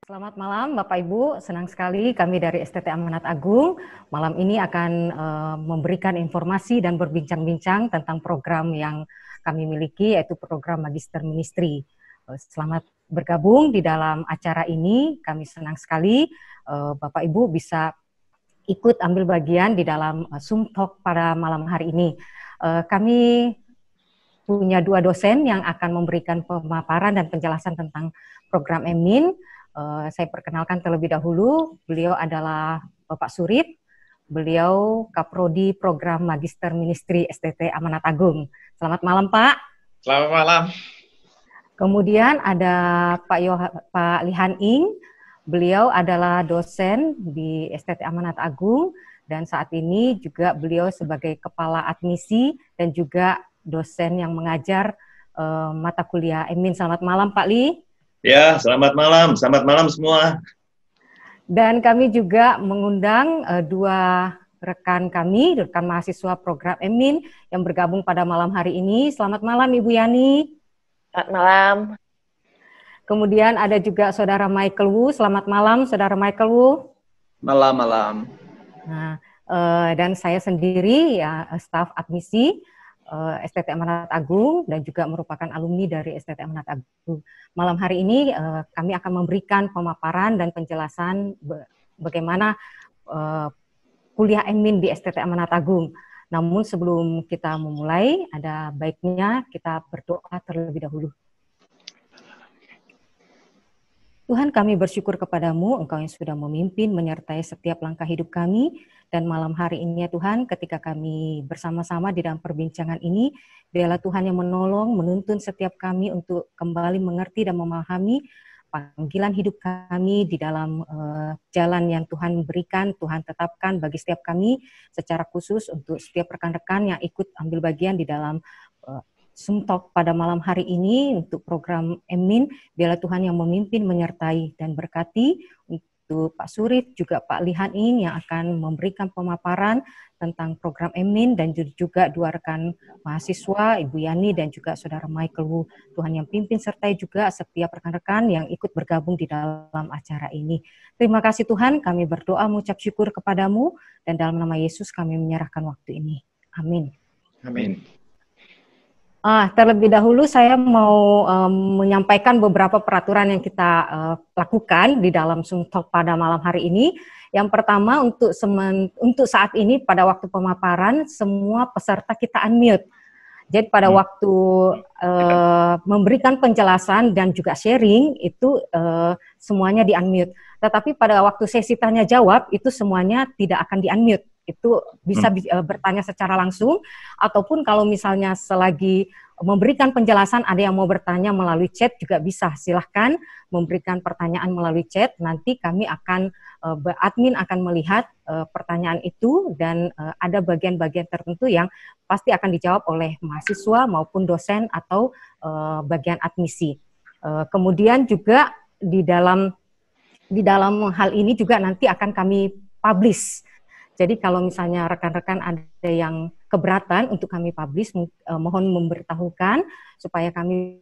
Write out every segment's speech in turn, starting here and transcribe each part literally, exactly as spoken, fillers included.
Selamat malam Bapak Ibu, senang sekali kami dari S T T Amanat Agung malam ini akan uh, memberikan informasi dan berbincang-bincang tentang program yang kami miliki, yaitu program Magister Ministry. Uh, selamat bergabung di dalam acara ini, kami senang sekali uh, Bapak Ibu bisa ikut ambil bagian di dalam uh, Zoom Talk pada malam hari ini. Uh, kami punya dua dosen yang akan memberikan pemaparan dan penjelasan tentang program Emin. Uh, saya perkenalkan terlebih dahulu, beliau adalah Bapak Surip, beliau Kaprodi Program Magister Ministry S T T Amanat Agung. Selamat malam Pak. Selamat malam. Kemudian ada Pak, Yoh Pak Lihan Ing, beliau adalah dosen di S T T Amanat Agung dan saat ini juga beliau sebagai Kepala Admisi dan juga dosen yang mengajar uh, mata kuliah Emin. Selamat malam Pak Li. Ya, selamat malam. Selamat malam semua. Dan kami juga mengundang uh, dua rekan kami, rekan mahasiswa program Emin yang bergabung pada malam hari ini. Selamat malam Ibu Yani. Selamat malam. Kemudian ada juga Saudara Michael Wu. Selamat malam Saudara Michael Wu. Malam-malam. Nah, uh, dan saya sendiri ya staf admisi uh, S T T Amanat Agung dan juga merupakan alumni dari S T T Amanat Agung. Malam hari ini uh, kami akan memberikan pemaparan dan penjelasan bagaimana uh, kuliah Emin di S T T Amanat Agung. Namun sebelum kita memulai, ada baiknya kita berdoa terlebih dahulu. Tuhan, kami bersyukur kepadamu, Engkau yang sudah memimpin, menyertai setiap langkah hidup kami, dan malam hari ini ya Tuhan, ketika kami bersama-sama di dalam perbincangan ini, biarlah Tuhan yang menolong, menuntun setiap kami untuk kembali mengerti dan memahami panggilan hidup kami di dalam uh, jalan yang Tuhan berikan, Tuhan tetapkan bagi setiap kami, secara khusus untuk setiap rekan-rekan yang ikut ambil bagian di dalam uh, Zoom Talk pada malam hari ini untuk program Emin, biarlah Tuhan yang memimpin, menyertai dan berkati untuk Pak Surip, juga Pak Lihan Ing yang akan memberikan pemaparan tentang program Emin dan juga dua rekan mahasiswa, Ibu Yani dan juga Saudara Michael Wu. Tuhan yang pimpin sertai juga setiap rekan-rekan yang ikut bergabung di dalam acara ini. Terima kasih Tuhan, kami berdoa mengucap syukur kepadamu dan dalam nama Yesus kami menyerahkan waktu ini. Amin. Amin. Ah, terlebih dahulu saya mau um, menyampaikan beberapa peraturan yang kita uh, lakukan di dalam Zoom Talk pada malam hari ini. Yang pertama, untuk semen, untuk saat ini pada waktu pemaparan semua peserta kita unmute. Jadi pada hmm. waktu uh, memberikan penjelasan dan juga sharing itu uh, semuanya di unmute. Tetapi pada waktu sesi tanya jawab itu semuanya tidak akan di unmute. Itu bisa hmm. bertanya secara langsung, ataupun kalau misalnya selagi memberikan penjelasan ada yang mau bertanya melalui chat juga bisa, silahkan memberikan pertanyaan melalui chat, nanti kami akan, uh, admin akan melihat uh, pertanyaan itu dan uh, ada bagian-bagian tertentu yang pasti akan dijawab oleh mahasiswa maupun dosen atau uh, bagian admisi. Uh, kemudian juga di dalam, di dalam hal ini juga nanti akan kami publish. Jadi kalau misalnya rekan-rekan ada yang keberatan untuk kami publish, eh, mohon memberitahukan supaya kami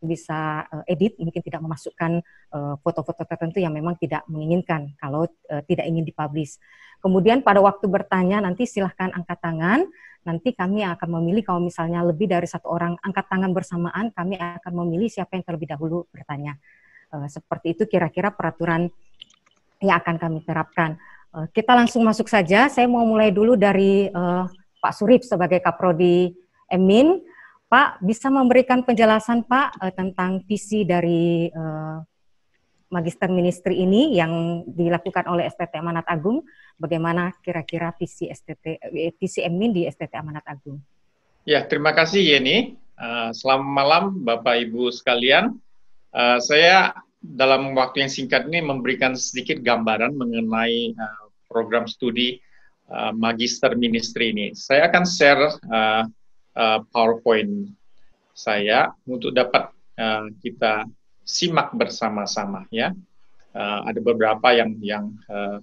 bisa eh, edit, mungkin tidak memasukkan eh, foto-foto tertentu yang memang tidak menginginkan kalau eh, tidak ingin dipublish. Kemudian pada waktu bertanya nanti silahkan angkat tangan, nanti kami akan memilih kalau misalnya lebih dari satu orang angkat tangan bersamaan, kami akan memilih siapa yang terlebih dahulu bertanya. Eh, seperti itu kira-kira peraturan yang akan kami terapkan. Kita langsung masuk saja. Saya mau mulai dulu dari uh, Pak Surip sebagai Kaprodi Emin. Pak, bisa memberikan penjelasan Pak uh, tentang visi dari uh, Magister Ministry ini yang dilakukan oleh S T T Amanat Agung. Bagaimana kira-kira visi S T T, visi Emin di S T T Amanat Agung? Ya, terima kasih Yeni. Uh, selamat malam Bapak Ibu sekalian. Uh, saya dalam waktu yang singkat ini memberikan sedikit gambaran mengenai uh, program studi uh, Magister Ministry ini. Saya akan share uh, uh, PowerPoint saya untuk dapat uh, kita simak bersama-sama ya. Uh, ada beberapa yang yang uh,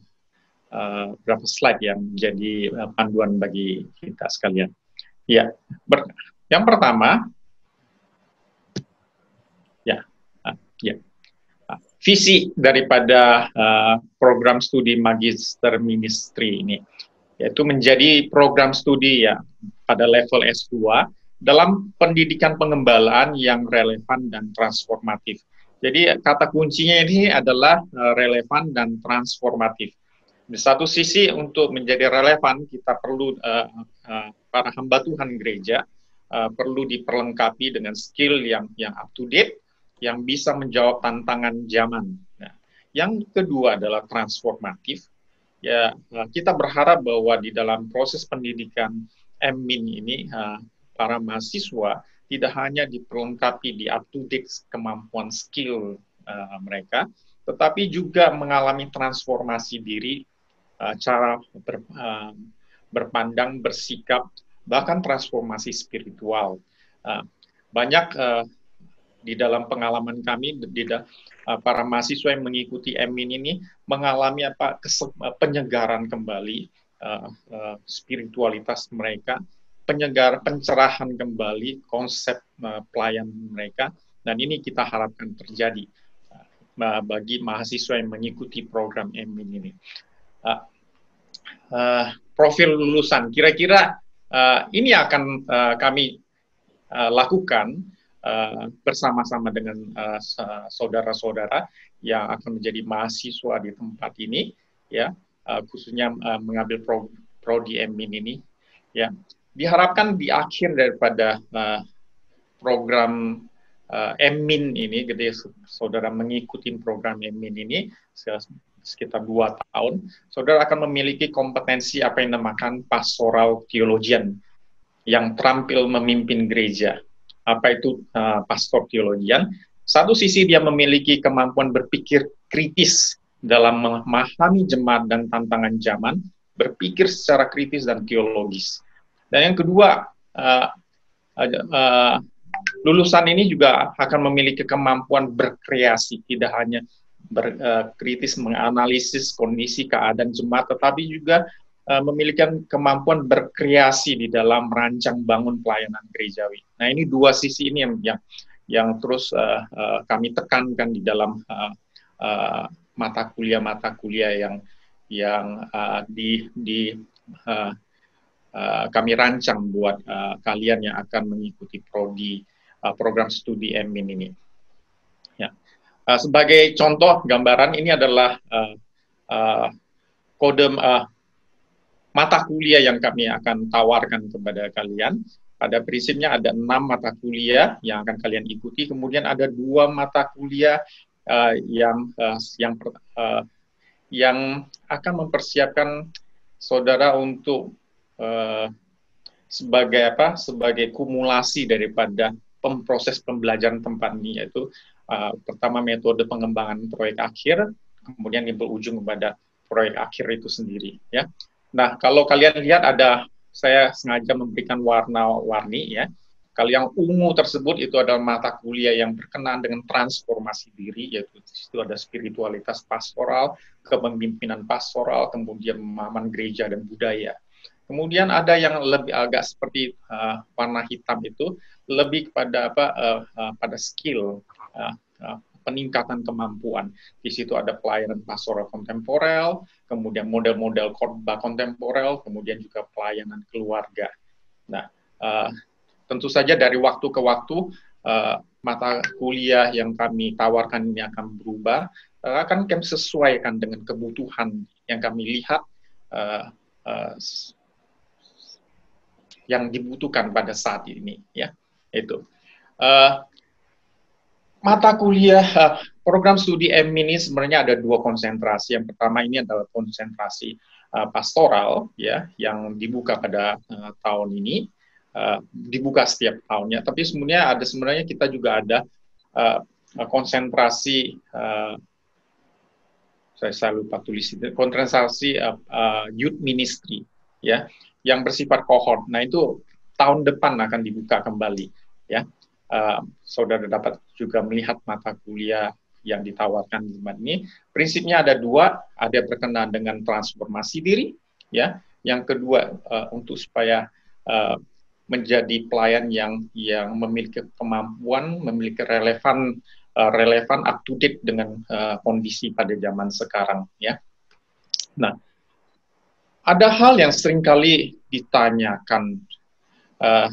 uh, beberapa slide yang menjadi uh, panduan bagi kita sekalian. Ya, ber- yang pertama, ya, uh, ya. visi daripada uh, program studi Magister Ministry ini, yaitu menjadi program studi ya pada level S dua dalam pendidikan pengembalaan yang relevan dan transformatif. Jadi kata kuncinya ini adalah uh, relevan dan transformatif. Di satu sisi untuk menjadi relevan kita perlu uh, uh, para hamba Tuhan gereja uh, perlu diperlengkapi dengan skill yang yang up to date, yang bisa menjawab tantangan zaman. Nah, yang kedua adalah transformatif. Ya, uh, kita berharap bahwa di dalam proses pendidikan M Min ini uh, para mahasiswa tidak hanya diperlengkapi di up to date kemampuan skill uh, mereka, tetapi juga mengalami transformasi diri, Uh, cara ber, uh, berpandang, bersikap, bahkan transformasi spiritual. Uh, banyak uh, di dalam pengalaman kami, di, uh, para mahasiswa yang mengikuti M Min ini mengalami apa kese- penyegaran kembali uh, uh, spiritualitas mereka, penyegar, pencerahan kembali konsep uh, pelayanan mereka, dan ini kita harapkan terjadi uh, bagi mahasiswa yang mengikuti program M Min ini. Uh, uh, profil lulusan, kira-kira uh, ini akan uh, kami uh, lakukan uh, bersama-sama dengan uh, saudara-saudara yang akan menjadi mahasiswa di tempat ini, ya, uh, khususnya uh, mengambil pro, prodi M Min ini, ya. Diharapkan di akhir daripada uh, program uh, M Min ini, gitu, saudara mengikuti program M Min ini sekitar dua tahun, saudara akan memiliki kompetensi apa yang dinamakan pastoral theologian, yang terampil memimpin gereja. Apa itu uh, pastor theologian? Satu sisi dia memiliki kemampuan berpikir kritis dalam memahami jemaat dan tantangan zaman, berpikir secara kritis dan teologis. Dan yang kedua, uh, uh, uh, lulusan ini juga akan memiliki kemampuan berkreasi, tidak hanya berkritis uh, menganalisis kondisi keadaan jemaat, tetapi juga uh, memiliki kemampuan berkreasi di dalam merancang bangun pelayanan gerejawi. Nah, ini dua sisi ini yang yang, yang terus uh, uh, kami tekankan di dalam uh, uh, mata kuliah-mata kuliah yang yang uh, di di uh, uh, kami rancang buat uh, kalian yang akan mengikuti prodi uh, program studi M Min ini. Ya. Uh, sebagai contoh gambaran, ini adalah uh, uh, kode uh, mata kuliah yang kami akan tawarkan kepada kalian. Pada prinsipnya ada enam mata kuliah yang akan kalian ikuti, kemudian ada dua mata kuliah uh, yang uh, yang uh, yang akan mempersiapkan saudara untuk uh, sebagai apa? Sebagai kumulasi daripada proses pembelajaran tempat ini, yaitu Uh, pertama metode pengembangan proyek akhir, kemudian yang berujung kepada proyek akhir itu sendiri, ya. Nah, kalau kalian lihat ada, saya sengaja memberikan warna-warni, ya. Kalau yang ungu tersebut itu adalah mata kuliah yang berkenaan dengan transformasi diri, yaitu itu ada spiritualitas pastoral, kepemimpinan pastoral, kemudian pemahaman gereja dan budaya. Kemudian ada yang lebih agak seperti uh, warna hitam itu lebih kepada apa? Uh, uh, pada skill. Uh, uh, peningkatan kemampuan. Di situ ada pelayanan pastoral kontemporer, kemudian model-model khotbah kontemporer, kemudian juga pelayanan keluarga. Nah, uh, tentu saja dari waktu ke waktu uh, mata kuliah yang kami tawarkan ini akan berubah, uh, akan kami sesuaikan dengan kebutuhan yang kami lihat uh, uh, yang dibutuhkan pada saat ini, ya. Itu. Uh, Mata kuliah uh, program studi M Min ini sebenarnya ada dua konsentrasi. Yang pertama ini adalah konsentrasi uh, pastoral, ya, yang dibuka pada uh, tahun ini, uh, dibuka setiap tahunnya. Tapi sebenarnya ada sebenarnya kita juga ada uh, konsentrasi, uh, saya, saya lupa tulis itu, konsentrasi uh, uh, youth ministry, ya, yang bersifat kohort. Nah, itu tahun depan akan dibuka kembali, ya. Uh, saudara dapat juga melihat mata kuliah yang ditawarkan di tempat ini. Prinsipnya ada dua, ada berkenaan dengan transformasi diri, ya. Yang kedua uh, untuk supaya uh, menjadi pelayan yang yang memiliki kemampuan, memiliki relevan uh, relevan, up to date dengan uh, kondisi pada zaman sekarang, ya. Nah, ada hal yang seringkali ditanyakan uh,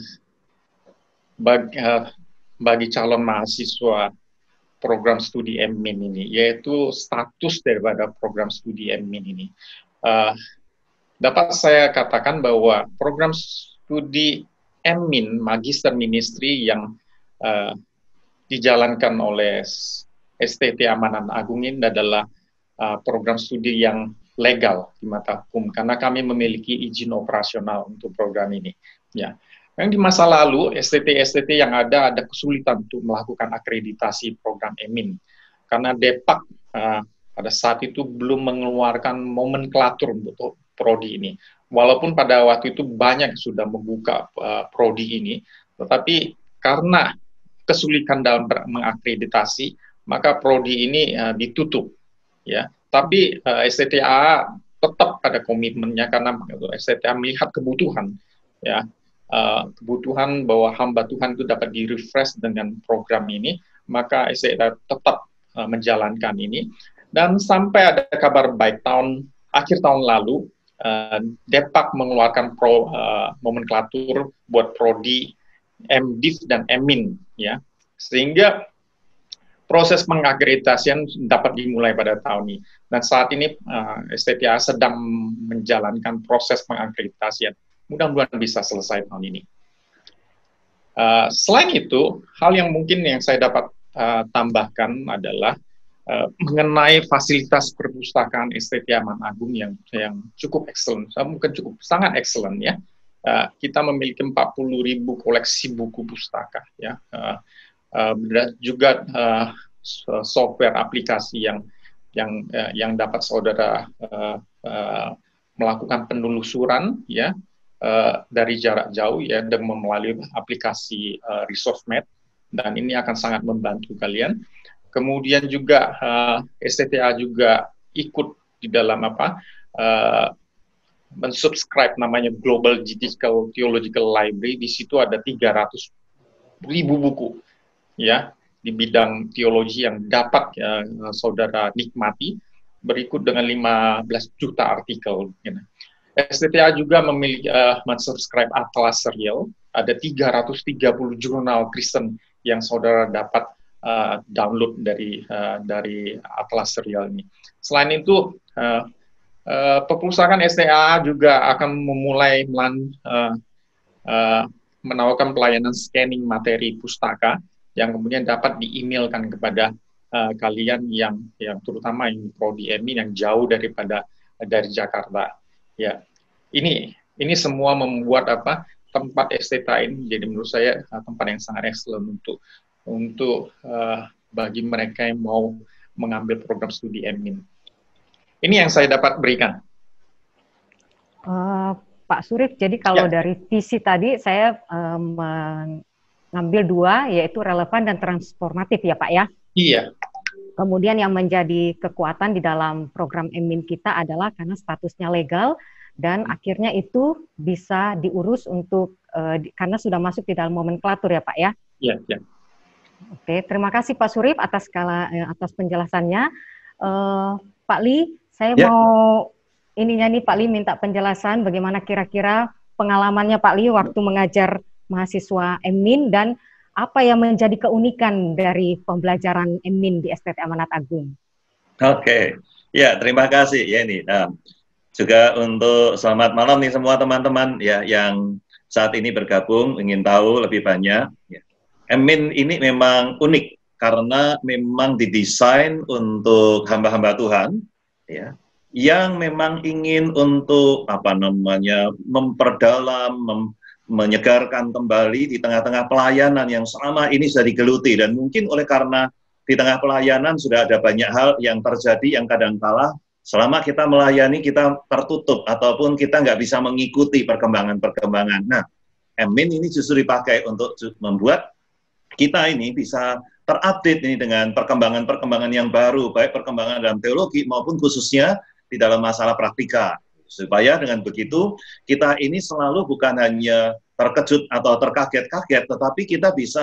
bagi, uh, bagi calon mahasiswa program studi M Min ini, yaitu status daripada program studi M Min ini. Uh, dapat saya katakan bahwa program studi M Min, Magister Ministry yang uh, dijalankan oleh S T T Amanat Agung ini adalah uh, program studi yang legal di mata hukum, karena kami memiliki izin operasional untuk program ini. Ya. Yang di masa lalu, S T T-S T T yang ada ada kesulitan untuk melakukan akreditasi program M Min, karena Depak uh, pada saat itu belum mengeluarkan nomenklatur untuk prodi ini. Walaupun pada waktu itu banyak sudah membuka uh, prodi ini, tetapi karena kesulitan dalam mengakreditasi, maka prodi ini uh, ditutup. Ya, tapi uh, S T T A tetap pada komitmennya, karena S T T A melihat kebutuhan, ya. Uh, kebutuhan bahwa hamba Tuhan itu dapat di-refresh dengan program ini, maka S T T A tetap uh, menjalankan ini. Dan sampai ada kabar baik, tahun akhir tahun lalu, uh, Depak mengeluarkan pro, uh, nomenklatur buat prodi M Div dan M Min, ya, sehingga proses pengakreditasian dapat dimulai pada tahun ini. Dan saat ini uh, S T T A sedang menjalankan proses pengakreditasian. Mudah-mudahan bisa selesai tahun ini. Uh, selain itu, hal yang mungkin yang saya dapat uh, tambahkan adalah uh, mengenai fasilitas perpustakaan S T T Amanat Agung yang yang cukup excellent, mungkin cukup sangat excellent, ya. Uh, kita memiliki empat puluh ribu koleksi buku pustaka, ya. Uh, uh, juga uh, software aplikasi yang yang uh, yang dapat saudara uh, uh, melakukan penelusuran, ya. Uh, dari jarak jauh, ya, dengan melalui aplikasi uh, ResourceMate, dan ini akan sangat membantu kalian. Kemudian juga uh, S T T A juga ikut di dalam apa uh, mensubscribe namanya Global Digital Theological Library. Di situ ada tiga ratus ribu buku, ya, di bidang teologi yang dapat uh, saudara nikmati, berikut dengan lima belas juta artikel, ya. S T T A juga memiliki uh, mensubscribe Atlas Serial, ada tiga ratus tiga puluh jurnal Kristen yang saudara dapat uh, download dari uh, dari Atlas Serial ini. Selain itu, uh, uh, perpustakaan S T A juga akan memulai melan, uh, uh, menawarkan pelayanan scanning materi pustaka yang kemudian dapat di-emailkan kepada uh, kalian yang yang terutama yang prodi M Min yang jauh daripada uh, dari Jakarta. Ya, ini ini semua membuat apa tempat S T T A ini jadi menurut saya tempat yang sangat excellent untuk untuk uh, bagi mereka yang mau mengambil program studi M Min. Ini yang saya dapat berikan. Uh, Pak Surip, jadi kalau ya. Dari visi tadi saya uh, mengambil dua, yaitu relevan dan transformatif, ya Pak, ya? Iya. Kemudian yang menjadi kekuatan di dalam program M Min kita adalah karena statusnya legal dan akhirnya itu bisa diurus untuk uh, di, karena sudah masuk di dalam nomenklatur, ya Pak, ya? Iya, iya. Oke, terima kasih Pak Surip atas skala eh, atas penjelasannya. Uh, Pak Li, saya ya. mau ininya nih Pak Li minta penjelasan bagaimana kira-kira pengalamannya Pak Li waktu mengajar mahasiswa M Min dan apa yang menjadi keunikan dari pembelajaran M Min di S T T Amanat Agung? Oke, ya terima kasih ya ini. Nah, juga untuk selamat malam nih semua teman-teman ya yang saat ini bergabung ingin tahu lebih banyak. Ya. M Min ini memang unik karena memang didesain untuk hamba-hamba Tuhan, ya, yang memang ingin untuk apa namanya memperdalam, mem menyegarkan kembali di tengah-tengah pelayanan yang selama ini sudah digeluti, dan mungkin oleh karena di tengah pelayanan sudah ada banyak hal yang terjadi yang kadangkala selama kita melayani kita tertutup ataupun kita nggak bisa mengikuti perkembangan-perkembangan. Nah, M Min ini justru dipakai untuk membuat kita ini bisa terupdate ini dengan perkembangan-perkembangan yang baru, baik perkembangan dalam teologi maupun khususnya di dalam masalah praktika. Supaya dengan begitu, kita ini selalu bukan hanya terkejut atau terkaget-kaget, tetapi kita bisa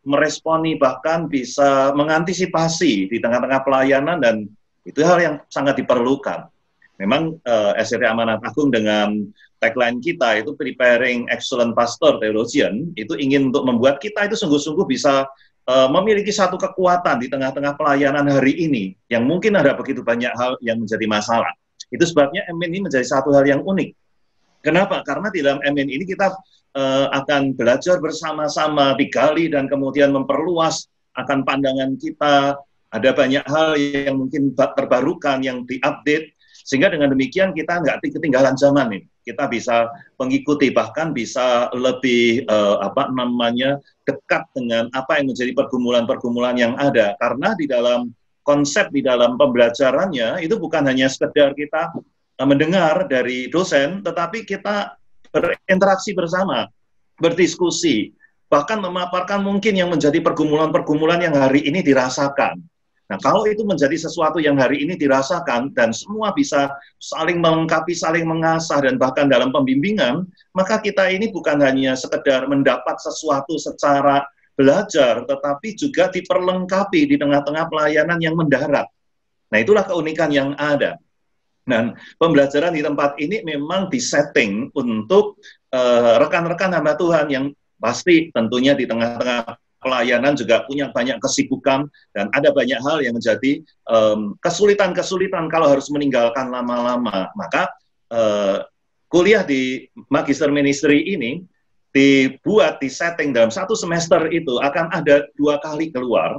meresponi, bahkan bisa mengantisipasi di tengah-tengah pelayanan, dan itu hal yang sangat diperlukan. Memang uh, S C T Amanat Agung dengan tagline kita itu Preparing Excellent Pastor Theologian, itu ingin untuk membuat kita itu sungguh-sungguh bisa uh, memiliki satu kekuatan di tengah-tengah pelayanan hari ini, yang mungkin ada begitu banyak hal yang menjadi masalah. Itu sebabnya M I N ini menjadi satu hal yang unik. Kenapa? Karena di dalam M I N ini kita uh, akan belajar bersama-sama, digali dan kemudian memperluas akan pandangan kita. Ada banyak hal yang mungkin terbarukan, yang diupdate, sehingga dengan demikian kita nggak ketinggalan zaman nih. Kita bisa mengikuti, bahkan bisa lebih uh, apa namanya dekat dengan apa yang menjadi pergumulan-pergumulan yang ada. Karena di dalam konsep, di dalam pembelajarannya itu bukan hanya sekedar kita uh, mendengar dari dosen, tetapi kita berinteraksi bersama, berdiskusi, bahkan memaparkan mungkin yang menjadi pergumulan-pergumulan yang hari ini dirasakan. Nah, kalau itu menjadi sesuatu yang hari ini dirasakan dan semua bisa saling melengkapi, saling mengasah, dan bahkan dalam pembimbingan, maka kita ini bukan hanya sekedar mendapat sesuatu secara belajar, tetapi juga diperlengkapi di tengah-tengah pelayanan yang mendarat. Nah, itulah keunikan yang ada. Dan pembelajaran di tempat ini memang disetting untuk rekan-rekan uh, hamba Tuhan yang pasti tentunya di tengah-tengah pelayanan juga punya banyak kesibukan, dan ada banyak hal yang menjadi kesulitan-kesulitan um, kalau harus meninggalkan lama-lama. Maka uh, kuliah di Magister Ministry ini dibuat, disetting dalam satu semester itu akan ada dua kali keluar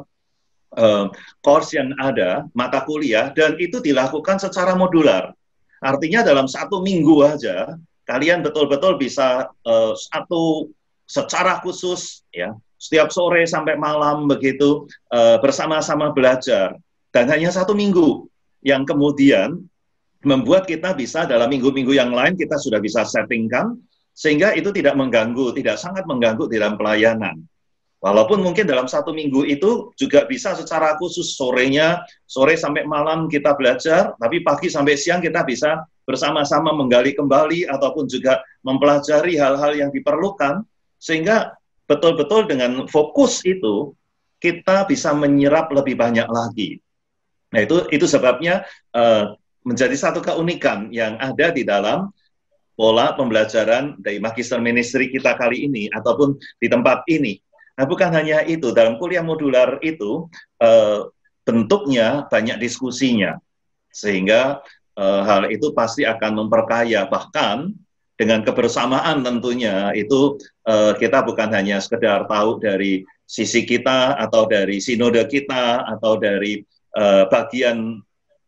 uh, course yang ada, mata kuliah, dan itu dilakukan secara modular. Artinya dalam satu minggu aja kalian betul-betul bisa uh, satu secara khusus, ya, setiap sore sampai malam begitu uh, bersama-sama belajar, dan hanya satu minggu yang kemudian membuat kita bisa dalam minggu-minggu yang lain kita sudah bisa settingkan sehingga itu tidak mengganggu, tidak sangat mengganggu di dalam pelayanan. Walaupun mungkin dalam satu minggu itu juga bisa secara khusus sorenya, sore sampai malam kita belajar, tapi pagi sampai siang kita bisa bersama-sama menggali kembali ataupun juga mempelajari hal-hal yang diperlukan, sehingga betul-betul dengan fokus itu kita bisa menyerap lebih banyak lagi. Nah, itu itu sebabnya uh, menjadi satu keunikan yang ada di dalam pola pembelajaran dari Magister Ministry kita kali ini ataupun di tempat ini. Nah, bukan hanya itu, dalam kuliah modular itu uh, bentuknya banyak diskusinya, sehingga uh, hal itu pasti akan memperkaya, bahkan dengan kebersamaan tentunya itu uh, kita bukan hanya sekedar tahu dari sisi kita atau dari sinode kita atau dari uh, bagian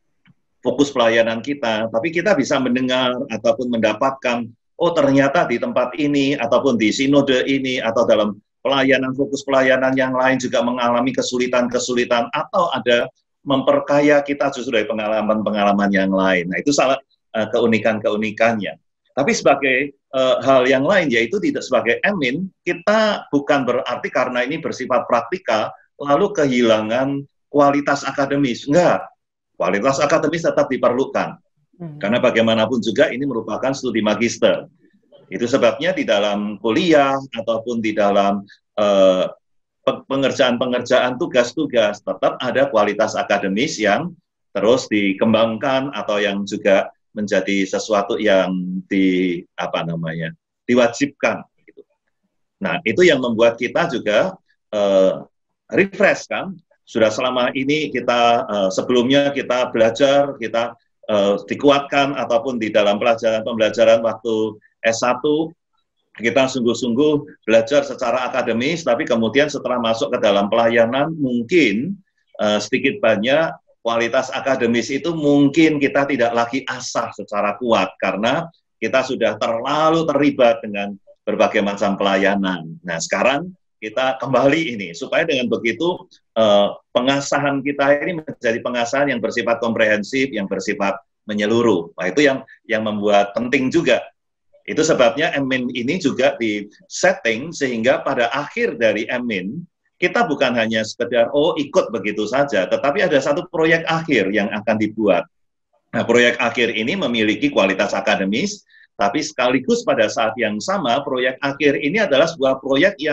fokus pelayanan kita, tapi kita bisa mendengar ataupun mendapatkan, oh ternyata di tempat ini ataupun di sinode ini atau dalam pelayanan, fokus pelayanan yang lain juga mengalami kesulitan-kesulitan atau ada memperkaya kita justru dari pengalaman-pengalaman yang lain. Nah, itu salah uh, keunikan-keunikannya. Tapi sebagai uh, hal yang lain, yaitu tidak sebagai M I N, kita bukan berarti karena ini bersifat praktikal, lalu kehilangan kualitas akademis. Enggak, kualitas akademis tetap diperlukan. Hmm. Karena bagaimanapun juga ini merupakan studi magister. Itu sebabnya di dalam kuliah ataupun di dalam uh, pengerjaan-pengerjaan tugas-tugas, tetap ada kualitas akademis yang terus dikembangkan atau yang juga menjadi sesuatu yang di apa namanya diwajibkan. Gitu. Nah, itu yang membuat kita juga uh, refresh kan. Sudah selama ini kita uh, sebelumnya kita belajar, kita uh, dikuatkan ataupun di dalam pelajaran-pembelajaran waktu S satu kita sungguh-sungguh belajar secara akademis, tapi kemudian setelah masuk ke dalam pelayanan mungkin uh, sedikit banyak kualitas akademis itu mungkin kita tidak lagi asah secara kuat karena kita sudah terlalu terlibat dengan berbagai macam pelayanan. Nah, sekarang kita kembali ini supaya dengan begitu eh, pengasahan kita ini menjadi pengasahan yang bersifat komprehensif, yang bersifat menyeluruh. Nah, itu yang yang membuat penting juga. Itu sebabnya M I N ini juga di setting sehingga pada akhir dari M I N kita bukan hanya sekedar, oh ikut begitu saja, tetapi ada satu proyek akhir yang akan dibuat. Nah, proyek akhir ini memiliki kualitas akademis, tapi sekaligus pada saat yang sama, proyek akhir ini adalah sebuah proyek yang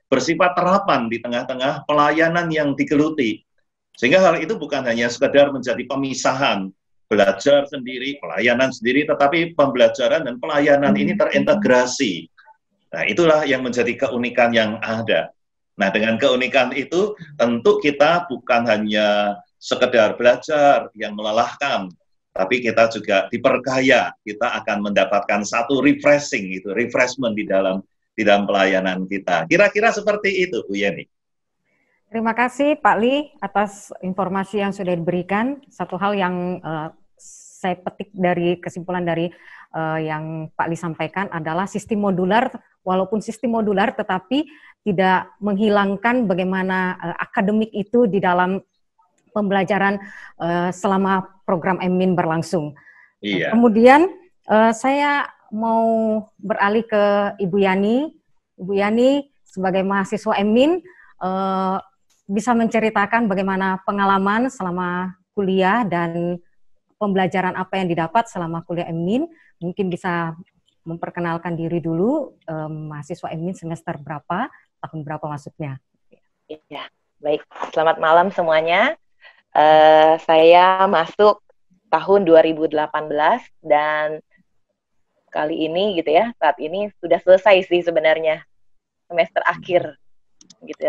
bersifat terapan di tengah-tengah pelayanan yang digeluti. Sehingga hal itu bukan hanya sekedar menjadi pemisahan, belajar sendiri, pelayanan sendiri, tetapi pembelajaran dan pelayanan ini terintegrasi. Nah, itulah yang menjadi keunikan yang ada. Nah, dengan keunikan itu, tentu kita bukan hanya sekedar belajar yang melelahkan, tapi kita juga diperkaya, kita akan mendapatkan satu refreshing, itu refreshment di dalam di dalam pelayanan kita. Kira-kira seperti itu, Bu Yeni. Terima kasih Pak Li atas informasi yang sudah diberikan. Satu hal yang uh, saya petik dari kesimpulan dari uh, yang Pak Li sampaikan adalah sistem modular, walaupun sistem modular tetapi tidak menghilangkan bagaimana uh, akademik itu di dalam pembelajaran uh, selama program M M I N berlangsung. Iya. Kemudian uh, saya mau beralih ke Ibu Yani. Ibu Yani sebagai mahasiswa M M I N uh, bisa menceritakan bagaimana pengalaman selama kuliah dan pembelajaran apa yang didapat selama kuliah M M I N. Mungkin bisa memperkenalkan diri dulu, um, mahasiswa M M I N semester berapa, tahun berapa masuknya. Iya, baik. Selamat malam semuanya. Uh, saya masuk tahun dua ribu delapan belas dan kali ini gitu ya, saat ini sudah selesai sih sebenarnya semester akhir gitu.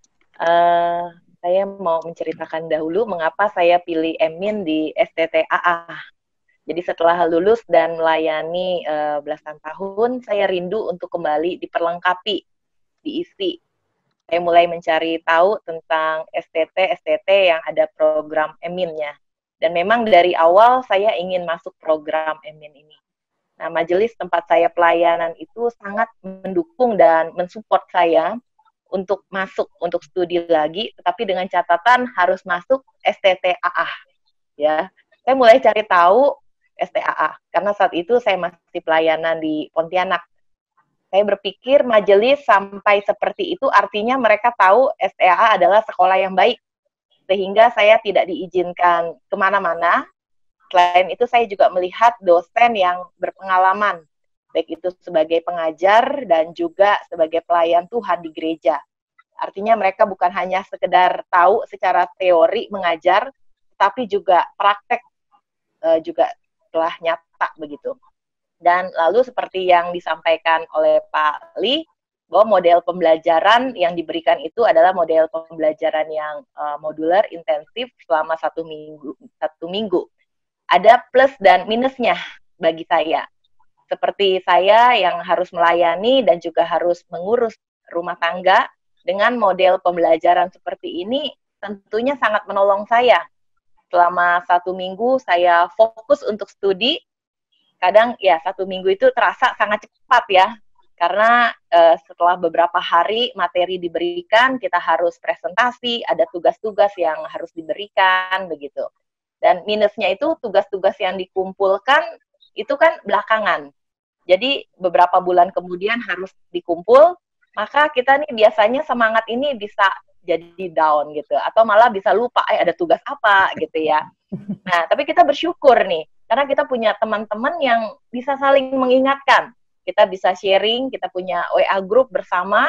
Uh, saya mau menceritakan dahulu mengapa saya pilih M M I N di S T T A A. Jadi setelah lulus dan melayani uh, belasan tahun, saya rindu untuk kembali diperlengkapi, diisi. Saya mulai mencari tahu tentang S T T S T T yang ada program M M I N-nya. Dan memang dari awal saya ingin masuk program M M I N ini. Nah, majelis tempat saya pelayanan itu sangat mendukung dan mensupport saya untuk masuk, untuk studi lagi, tetapi dengan catatan harus masuk S T T A A. Ya, saya mulai cari tahu S T A A, karena saat itu saya masih pelayanan di Pontianak. Saya berpikir majelis sampai seperti itu artinya mereka tahu S T A A adalah sekolah yang baik, sehingga saya tidak diizinkan kemana-mana. Selain itu saya juga melihat dosen yang berpengalaman, baik itu sebagai pengajar dan juga sebagai pelayan Tuhan di gereja. Artinya mereka bukan hanya sekedar tahu secara teori mengajar, tapi juga praktek uh, juga telah nyata begitu. Dan lalu seperti yang disampaikan oleh Pak Li, bahwa model pembelajaran yang diberikan itu adalah model pembelajaran yang uh, modular, intensif selama satu minggu. Satu minggu. Ada plus dan minusnya bagi saya. Seperti saya yang harus melayani dan juga harus mengurus rumah tangga, dengan model pembelajaran seperti ini tentunya sangat menolong saya. Selama satu minggu saya fokus untuk studi. Kadang ya satu minggu itu terasa sangat cepat ya, karena uh, setelah beberapa hari materi diberikan, kita harus presentasi, ada tugas-tugas yang harus diberikan begitu. Dan minusnya itu tugas-tugas yang dikumpulkan itu kan belakangan. Jadi beberapa bulan kemudian harus dikumpul, maka kita nih biasanya semangat ini bisa jadi down gitu, atau malah bisa lupa, eh ada tugas apa gitu ya. Nah, tapi kita bersyukur nih, karena kita punya teman-teman yang bisa saling mengingatkan. Kita bisa sharing, kita punya W A group bersama,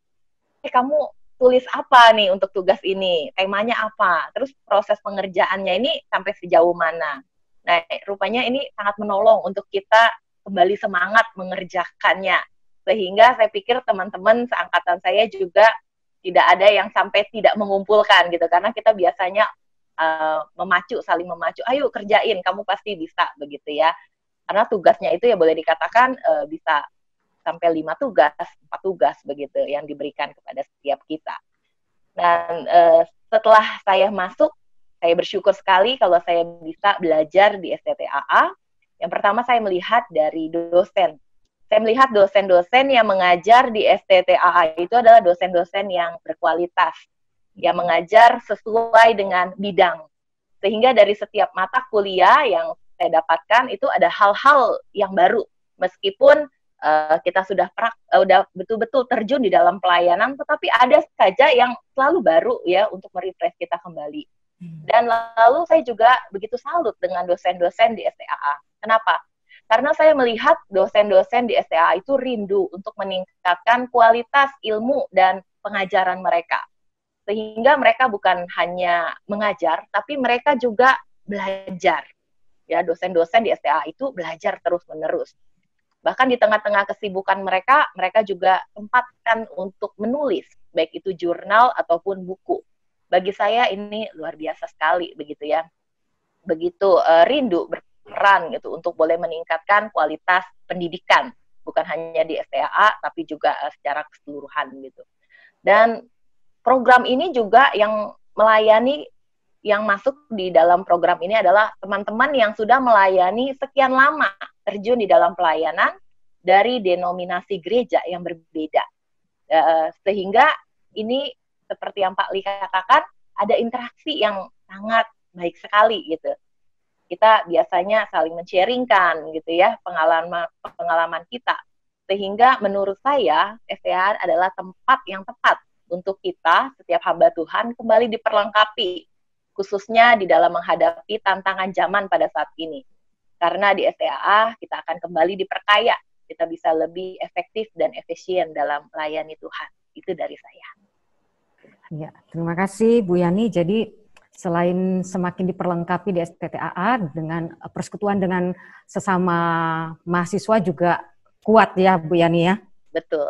eh kamu tulis apa nih untuk tugas ini, temanya apa, terus proses pengerjaannya ini sampai sejauh mana. Nah, rupanya ini sangat menolong untuk kita kembali semangat mengerjakannya. Sehingga saya pikir teman-teman seangkatan saya juga tidak ada yang sampai tidak mengumpulkan gitu, karena kita biasanya uh, memacu, saling memacu, ayo kerjain, kamu pasti bisa begitu ya. Karena tugasnya itu ya boleh dikatakan uh, bisa sampai lima tugas, empat tugas begitu yang diberikan kepada setiap kita. Dan uh, setelah saya masuk, saya bersyukur sekali kalau saya bisa belajar di S T T A A. Yang pertama saya melihat dari dosen. Saya melihat dosen-dosen yang mengajar di S T T A A itu adalah dosen-dosen yang berkualitas, yang mengajar sesuai dengan bidang. Sehingga dari setiap mata kuliah yang saya dapatkan itu ada hal-hal yang baru. Meskipun uh, kita sudah prak, uh, udah betul-betul terjun di dalam pelayanan, tetapi ada saja yang selalu baru ya untuk merefresh kita kembali. Dan lalu saya juga begitu salut dengan dosen-dosen di S T A A. Kenapa? Karena saya melihat dosen-dosen di S T A A itu rindu untuk meningkatkan kualitas ilmu dan pengajaran mereka. Sehingga mereka bukan hanya mengajar, tapi mereka juga belajar. Ya, dosen-dosen di S T A A itu belajar terus-menerus. Bahkan di tengah-tengah kesibukan mereka, mereka juga sempatkan untuk menulis, baik itu jurnal ataupun buku. Bagi saya ini luar biasa sekali, begitu ya. Begitu uh, rindu berperan gitu untuk boleh meningkatkan kualitas pendidikan, bukan hanya di S T A A tapi juga uh, secara keseluruhan gitu. Dan program ini juga yang melayani, yang masuk di dalam program ini adalah teman-teman yang sudah melayani sekian lama terjun di dalam pelayanan dari denominasi gereja yang berbeda. Uh, sehingga ini seperti yang Pak Li katakan, ada interaksi yang sangat baik sekali gitu. Kita biasanya saling men-sharingkan gitu ya pengalaman pengalaman kita. Sehingga menurut saya S T A A adalah tempat yang tepat untuk kita setiap hamba Tuhan kembali diperlengkapi, khususnya di dalam menghadapi tantangan zaman pada saat ini. Karena di S T A A kita akan kembali diperkaya, kita bisa lebih efektif dan efisien dalam melayani Tuhan. Itu dari saya. Ya, terima kasih Bu Yani. Jadi selain semakin diperlengkapi di S T T A A dengan persekutuan dengan sesama mahasiswa juga kuat ya Bu Yani ya. Betul.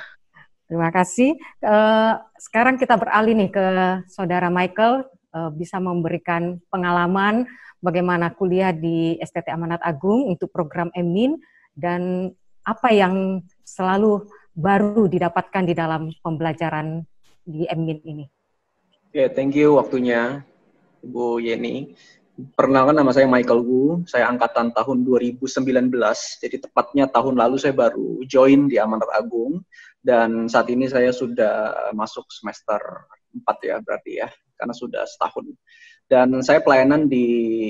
Terima kasih. Uh, sekarang kita beralih nih ke Saudara Michael, uh, bisa memberikan pengalaman bagaimana kuliah di S T T Amanat Agung untuk program Emin dan apa yang selalu baru didapatkan di dalam pembelajaran di Emin ini. Ya, yeah, thank you waktunya Bu Yeni. Perkenalkan, nama saya Michael Wu, saya angkatan tahun dua ribu sembilan belas, jadi tepatnya tahun lalu saya baru join di Amanat Agung, dan saat ini saya sudah masuk semester empat ya berarti ya, karena sudah setahun. Dan saya pelayanan di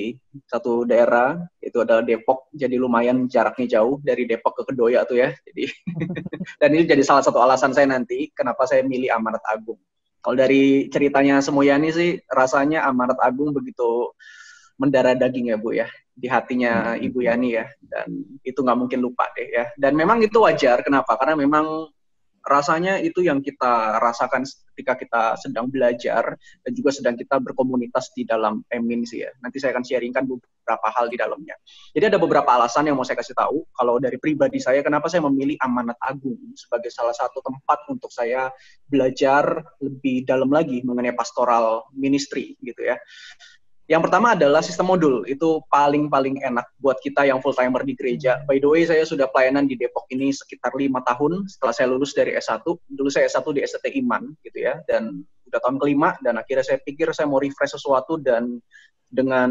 satu daerah, itu adalah Depok, jadi lumayan jaraknya jauh dari Depok ke Kedoya tuh ya, jadi dan ini jadi salah satu alasan saya nanti kenapa saya milih Amanat Agung. Kalau dari ceritanya Semoyani sih, rasanya Amanat Agung begitu mendarah daging ya Bu ya, di hatinya Ibu Yani ya, dan itu nggak mungkin lupa deh ya. Dan memang itu wajar, kenapa? Karena memang rasanya itu yang kita rasakan ketika kita sedang belajar dan juga sedang kita berkomunitas di dalam Emin sih ya. Nanti saya akan sharingkan beberapa hal di dalamnya. Jadi ada beberapa alasan yang mau saya kasih tahu. Kalau dari pribadi saya, kenapa saya memilih Amanat Agung sebagai salah satu tempat untuk saya belajar lebih dalam lagi mengenai pastoral ministry gitu ya. Yang pertama adalah sistem modul, itu paling-paling enak buat kita yang full-timer di gereja. By the way, saya sudah pelayanan di Depok ini sekitar lima tahun setelah saya lulus dari S satu. Dulu saya S satu di S T T Iman, gitu ya, dan udah tahun kelima, dan akhirnya saya pikir saya mau refresh sesuatu, dan dengan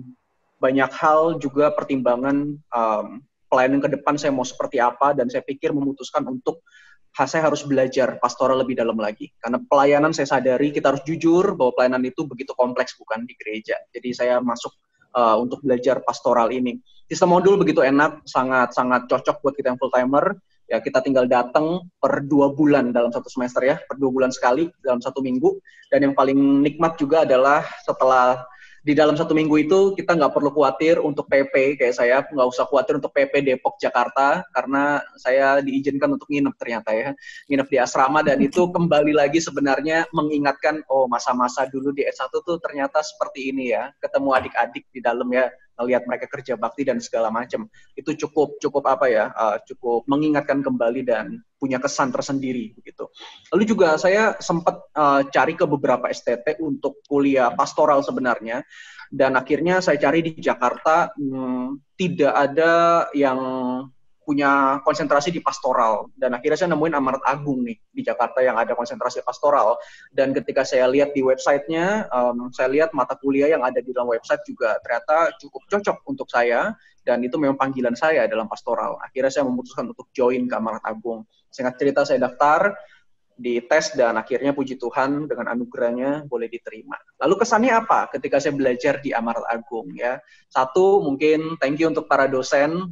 banyak hal juga pertimbangan um, pelayanan ke depan saya mau seperti apa, dan saya pikir memutuskan untuk saya harus belajar pastoral lebih dalam lagi. Karena pelayanan saya sadari kita harus jujur bahwa pelayanan itu begitu kompleks bukan di gereja. Jadi saya masuk uh, untuk belajar pastoral ini. Sistem modul begitu enak, sangat-sangat cocok buat kita yang full timer. Ya, kita tinggal datang per dua bulan dalam satu semester ya, per dua bulan sekali dalam satu minggu. Dan yang paling nikmat juga adalah setelah di dalam satu minggu itu kita nggak perlu khawatir untuk P P kayak saya, nggak usah khawatir untuk P P Depok Jakarta karena saya diizinkan untuk nginep ternyata ya, nginep di asrama, dan itu kembali lagi sebenarnya mengingatkan oh masa-masa dulu di S satu tuh ternyata seperti ini ya, ketemu adik-adik di dalam ya, melihat mereka kerja bakti dan segala macam. Itu cukup cukup apa ya, uh, cukup mengingatkan kembali dan punya kesan tersendiri begitu. Lalu juga saya sempat uh, cari ke beberapa S T T untuk kuliah pastoral sebenarnya, dan akhirnya saya cari di Jakarta hmm, tidak ada yang punya konsentrasi di pastoral, dan akhirnya saya nemuin Amanat Agung nih di Jakarta yang ada konsentrasi pastoral. Dan ketika saya lihat di websitenya, um, saya lihat mata kuliah yang ada di dalam website juga ternyata cukup cocok untuk saya, dan itu memang panggilan saya dalam pastoral. Akhirnya saya memutuskan untuk join ke Amanat Agung. Singkat cerita saya daftar, dites, dan akhirnya puji Tuhan dengan anugerahnya boleh diterima. Lalu kesannya apa ketika saya belajar di Amanat Agung ya? Satu, mungkin thank you untuk para dosen ya,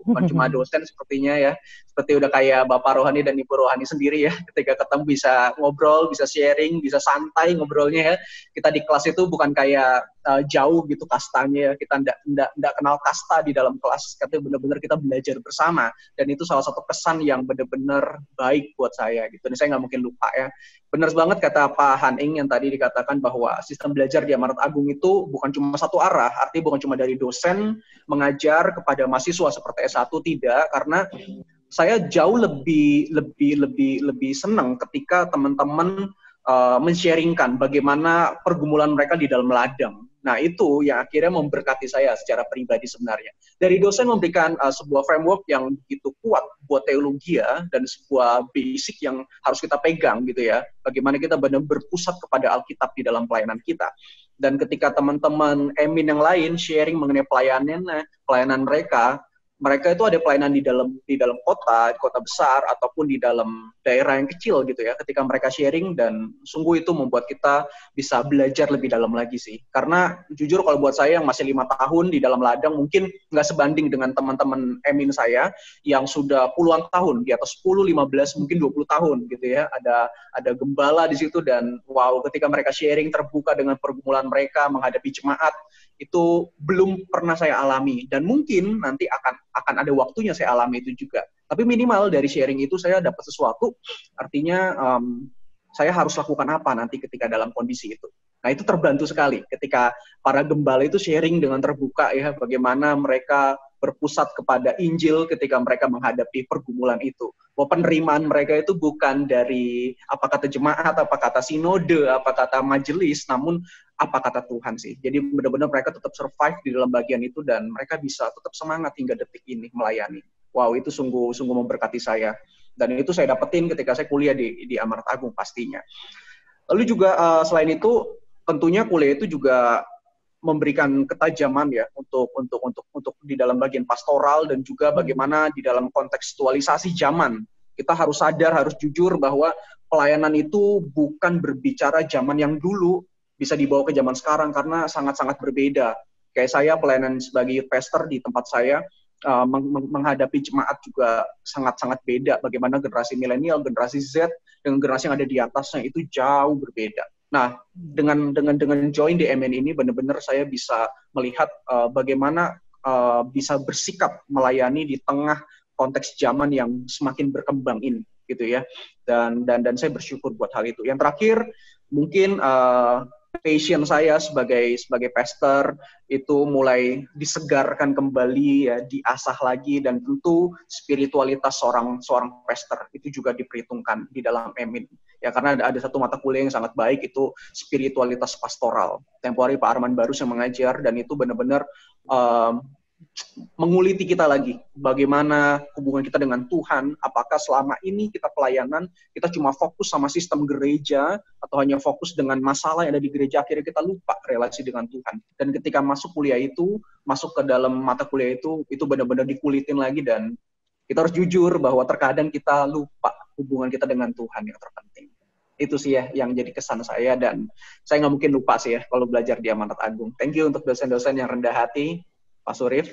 bukan cuma dosen sepertinya ya, seperti udah kayak Bapak Rohani dan Ibu Rohani sendiri ya, ketika ketemu bisa ngobrol, bisa sharing, bisa santai ngobrolnya ya. Kita di kelas itu bukan kayak uh, jauh gitu kastanya ya, kita ndak ndak ndak kenal kasta di dalam kelas, tapi benar-benar kita belajar bersama, dan itu salah satu kesan yang benar-benar baik buat saya gitu, dan saya nggak mungkin lupa ya. Benar banget kata Pak Haning yang tadi dikatakan bahwa sistem belajar di Amanat Agung itu bukan cuma satu arah, artinya bukan cuma dari dosen mengajar kepada mahasiswa seperti S satu, tidak, karena saya jauh lebih lebih lebih lebih senang ketika teman-teman uh, men-sharingkan bagaimana pergumulan mereka di dalam ladang. Nah, itu yang akhirnya memberkati saya secara pribadi sebenarnya. Dari dosen memberikan uh, sebuah framework yang begitu kuat buat teologi ya, dan sebuah basic yang harus kita pegang gitu ya. Bagaimana kita benar-benar berpusat kepada Alkitab di dalam pelayanan kita. Dan ketika teman-teman Emin yang lain sharing mengenai pelayanan pelayanan mereka, mereka itu ada pelayanan di dalam di dalam kota, di kota besar ataupun di dalam daerah yang kecil gitu ya. Ketika mereka sharing, dan sungguh itu membuat kita bisa belajar lebih dalam lagi sih. Karena jujur kalau buat saya yang masih lima tahun di dalam ladang mungkin nggak sebanding dengan teman-teman Emin saya yang sudah puluhan tahun, di atas sepuluh, lima belas, mungkin dua puluh tahun gitu ya. Ada ada gembala di situ, dan wow, ketika mereka sharing terbuka dengan pergumulan mereka menghadapi jemaat, itu belum pernah saya alami, dan mungkin nanti akan akan ada waktunya saya alami itu juga. Tapi minimal dari sharing itu saya dapat sesuatu, artinya um, saya harus lakukan apa nanti ketika dalam kondisi itu. Nah, itu terbantu sekali ketika para gembala itu sharing dengan terbuka ya, bagaimana mereka berpusat kepada Injil ketika mereka menghadapi pergumulan itu. Bahwa penerimaan mereka itu bukan dari apa kata jemaat, apa kata sinode, apa kata majelis, namun apa kata Tuhan sih. Jadi benar-benar mereka tetap survive di dalam bagian itu, dan mereka bisa tetap semangat hingga detik ini melayani. Wow, itu sungguh sungguh memberkati saya. Dan itu saya dapetin ketika saya kuliah di di Amanat Agung pastinya. Lalu juga uh, selain itu, tentunya kuliah itu juga memberikan ketajaman ya untuk untuk untuk untuk di dalam bagian pastoral, dan juga bagaimana di dalam kontekstualisasi zaman. Kita harus sadar, harus jujur bahwa pelayanan itu bukan berbicara zaman yang dulu bisa dibawa ke zaman sekarang, karena sangat-sangat berbeda. Kayak saya pelayanan sebagai youth pastor di tempat saya, uh, meng menghadapi jemaat juga sangat-sangat beda. Bagaimana generasi milenial, generasi Z dengan generasi yang ada di atasnya itu jauh berbeda. Nah, dengan dengan dengan join di M N ini benar-benar saya bisa melihat uh, bagaimana uh, bisa bersikap melayani di tengah konteks zaman yang semakin berkembang ini, gitu ya. Dan dan dan saya bersyukur buat hal itu. Yang terakhir, mungkin uh, passion saya sebagai sebagai pastor itu mulai disegarkan kembali ya, diasah lagi, dan tentu spiritualitas seorang seorang pastor itu juga diperhitungkan di dalam M I N. Ya, karena ada, ada satu mata kuliah yang sangat baik, itu spiritualitas pastoral. Tempo hari Pak Arman Barus yang mengajar, dan itu benar-benar um, menguliti kita lagi. Bagaimana hubungan kita dengan Tuhan, apakah selama ini kita pelayanan, kita cuma fokus sama sistem gereja, atau hanya fokus dengan masalah yang ada di gereja, akhirnya kita lupa relasi dengan Tuhan. Dan ketika masuk kuliah itu, masuk ke dalam mata kuliah itu, itu benar-benar dikulitin lagi, dan kita harus jujur bahwa terkadang kita lupa hubungan kita dengan Tuhan yang terpenting. Itu sih ya yang jadi kesan saya, dan saya nggak mungkin lupa sih ya kalau belajar di Amanat Agung. Thank you untuk dosen-dosen yang rendah hati, Pak Surif,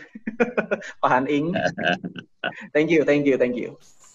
Pak Haning. Thank you, thank you, thank you.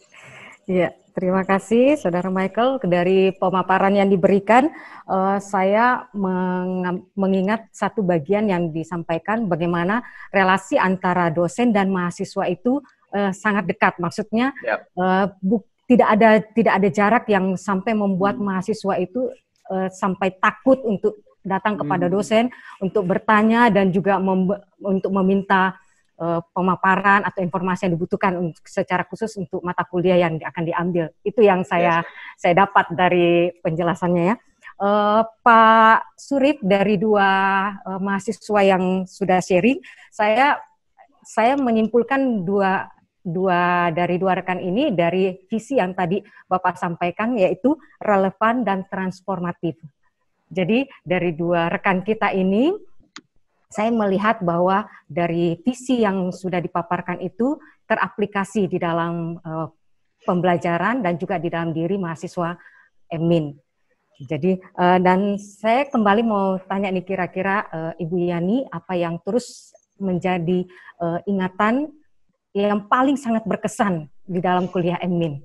Iya, terima kasih Saudara Michael dari pemaparan yang diberikan. Uh, saya meng mengingat satu bagian yang disampaikan, bagaimana relasi antara dosen dan mahasiswa itu uh, sangat dekat. Maksudnya yep. uh, bu tidak ada tidak ada jarak yang sampai membuat hmm. mahasiswa itu uh, sampai takut untuk datang kepada dosen hmm. untuk bertanya, dan juga mem untuk meminta uh, pemaparan atau informasi yang dibutuhkan untuk, secara khusus untuk mata kuliah yang akan diambil. Itu yang saya yes. saya dapat dari penjelasannya ya. Uh, Pak Surip, dari dua uh, mahasiswa yang sudah sharing, saya saya menyimpulkan dua dua dari dua rekan ini dari visi yang tadi Bapak sampaikan, yaitu relevan dan transformatif. Jadi dari dua rekan kita ini, saya melihat bahwa dari visi yang sudah dipaparkan itu teraplikasi di dalam uh, pembelajaran dan juga di dalam diri mahasiswa M I N. Jadi uh, dan saya kembali mau tanya nih, kira-kira uh, Ibu Yani, apa yang terus menjadi uh, ingatan yang paling sangat berkesan di dalam kuliah admin?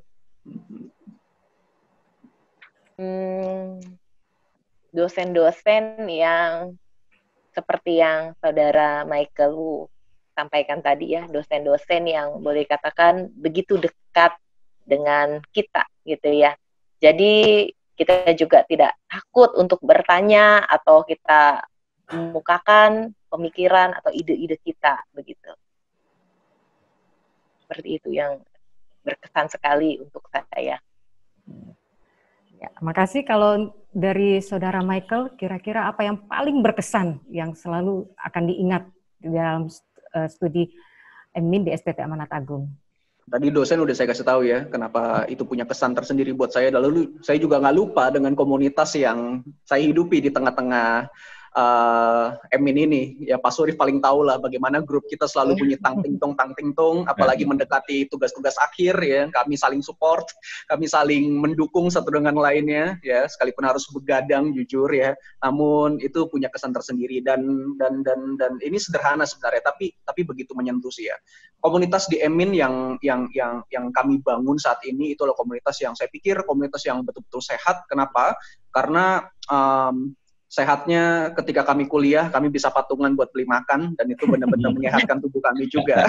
Hmm, dosen-dosen yang seperti yang Saudara Michael Wu sampaikan tadi ya, dosen-dosen yang boleh katakan begitu dekat dengan kita gitu ya. Jadi kita juga tidak takut untuk bertanya atau kita memukakan pemikiran atau ide-ide kita begitu. Seperti itu yang berkesan sekali untuk saya. Ya, makasih. Kalau dari Saudara Michael, kira-kira apa yang paling berkesan yang selalu akan diingat di dalam uh, studi admin di S P T Amanat Agung? Tadi dosen udah saya kasih tahu ya, kenapa itu punya kesan tersendiri buat saya. Lalu saya juga nggak lupa dengan komunitas yang saya hidupi di tengah-tengah uh, admin ini. Ya Pak Surif paling tahu lah bagaimana grup kita selalu bunyi tang ting tong tang ting tong, apalagi mendekati tugas-tugas akhir ya. Kami saling support, kami saling mendukung satu dengan lainnya ya, sekalipun harus begadang jujur ya. Namun itu punya kesan tersendiri dan dan dan dan ini sederhana sebenarnya, tapi tapi begitu menyentuh sih ya. Komunitas di admin yang yang yang yang kami bangun saat ini itu adalah komunitas yang saya pikir komunitas yang betul-betul sehat. Kenapa? Karena um, sehatnya ketika kami kuliah, kami bisa patungan buat beli makan dan itu benar-benar menyehatkan tubuh kami juga.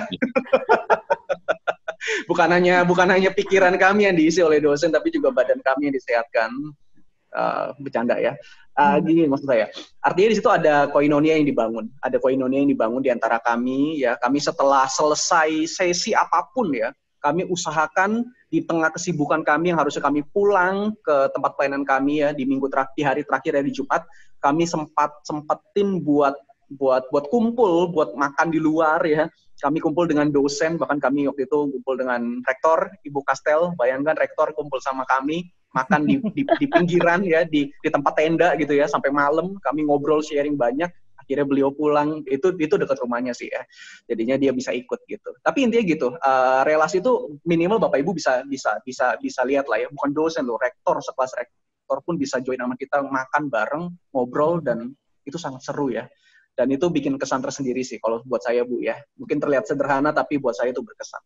bukan hanya bukan hanya pikiran kami yang diisi oleh dosen, tapi juga badan kami yang disehatkan. Uh, bercanda ya. Uh, gini maksud saya. Artinya di situ ada koinonia yang dibangun, ada koinonia yang dibangun di antara kami ya. Kami setelah selesai sesi apapun ya, kami usahakan di tengah kesibukan kami yang harusnya kami pulang ke tempat pelayanan kami ya di minggu terakhir, di hari terakhir ya di Jumat, kami sempat sempetin buat buat buat kumpul, buat makan di luar ya. Kami kumpul dengan dosen, bahkan kami waktu itu kumpul dengan rektor, Ibu Kastel. Bayangkan rektor kumpul sama kami, makan di, di, di pinggiran ya, di, di tempat tenda gitu ya, sampai malam. Kami ngobrol sharing banyak. Akhirnya beliau pulang, itu itu dekat rumahnya sih ya. Jadinya dia bisa ikut gitu. Tapi intinya gitu, uh, relasi itu minimal Bapak Ibu bisa bisa bisa bisa lihat lah ya. Bukan dosen loh, rektor sekelas rektor pun bisa join sama kita makan bareng, ngobrol, dan itu sangat seru ya. Dan itu bikin kesan tersendiri sih kalau buat saya Bu ya. Mungkin terlihat sederhana tapi buat saya itu berkesan.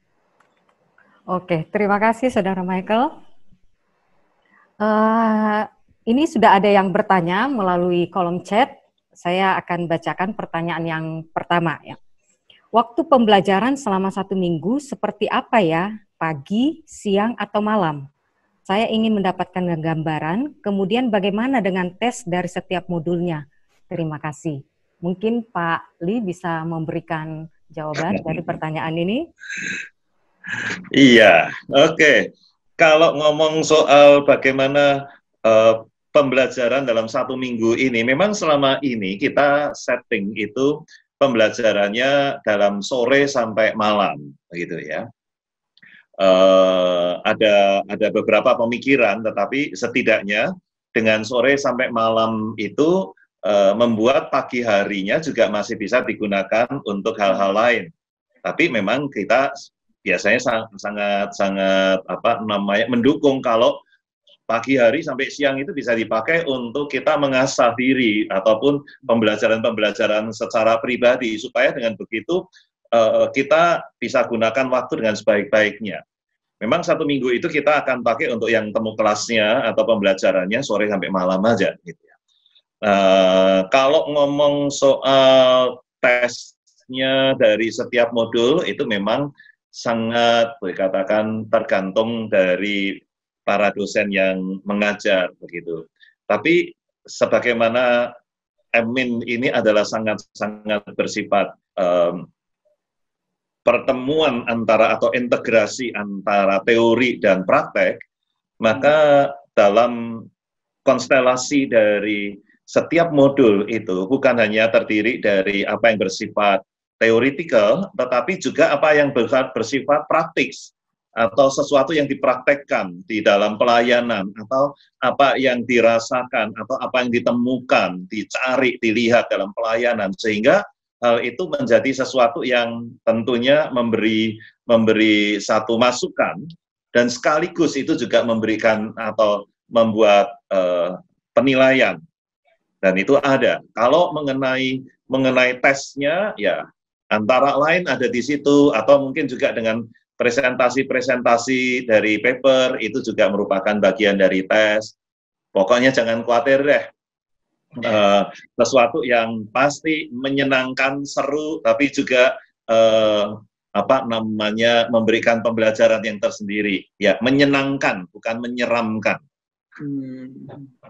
Oke, terima kasih Saudara Michael. Uh, ini sudah ada yang bertanya melalui kolom chat. Saya akan bacakan pertanyaan yang pertama ya. Waktu pembelajaran selama satu minggu seperti apa ya? Pagi, siang, atau malam? Saya ingin mendapatkan gambaran. Kemudian bagaimana dengan tes dari setiap modulnya? Terima kasih. Mungkin Pak Lee bisa memberikan jawaban dari pertanyaan ini. Iya, oke. Okay. Kalau ngomong soal bagaimana uh, pembelajaran dalam satu minggu ini, memang selama ini kita setting itu pembelajarannya dalam sore sampai malam, gitu ya. Uh, ada ada beberapa pemikiran, tetapi setidaknya dengan sore sampai malam itu uh, membuat pagi harinya juga masih bisa digunakan untuk hal-hal lain. Tapi memang kita biasanya sangat sangat, sangat apa namanya mendukung kalau pagi hari sampai siang itu bisa dipakai untuk kita mengasah diri ataupun pembelajaran-pembelajaran secara pribadi, supaya dengan begitu uh, kita bisa gunakan waktu dengan sebaik-baiknya. Memang satu minggu itu kita akan pakai untuk yang temu kelasnya atau pembelajarannya sore sampai malam aja gitu ya. Uh, kalau ngomong soal tesnya dari setiap modul itu memang sangat boleh katakan tergantung dari para dosen yang mengajar begitu. Tapi sebagaimana admin ini adalah sangat-sangat bersifat um, pertemuan antara atau integrasi antara teori dan praktek, maka dalam konstelasi dari setiap modul itu bukan hanya terdiri dari apa yang bersifat teoretikal, tetapi juga apa yang bersifat praktis atau sesuatu yang dipraktekkan di dalam pelayanan, atau apa yang dirasakan, atau apa yang ditemukan, dicari, dilihat dalam pelayanan, sehingga hal itu menjadi sesuatu yang tentunya memberi memberi satu masukan, dan sekaligus itu juga memberikan atau membuat uh, penilaian, dan itu ada. Kalau mengenai mengenai tesnya, ya antara lain ada di situ, atau mungkin juga dengan presentasi-presentasi dari paper, itu juga merupakan bagian dari tes. Pokoknya jangan khawatir deh, uh, sesuatu yang pasti menyenangkan, seru, tapi juga uh, apa namanya memberikan pembelajaran yang tersendiri, ya menyenangkan, bukan menyeramkan. Hmm.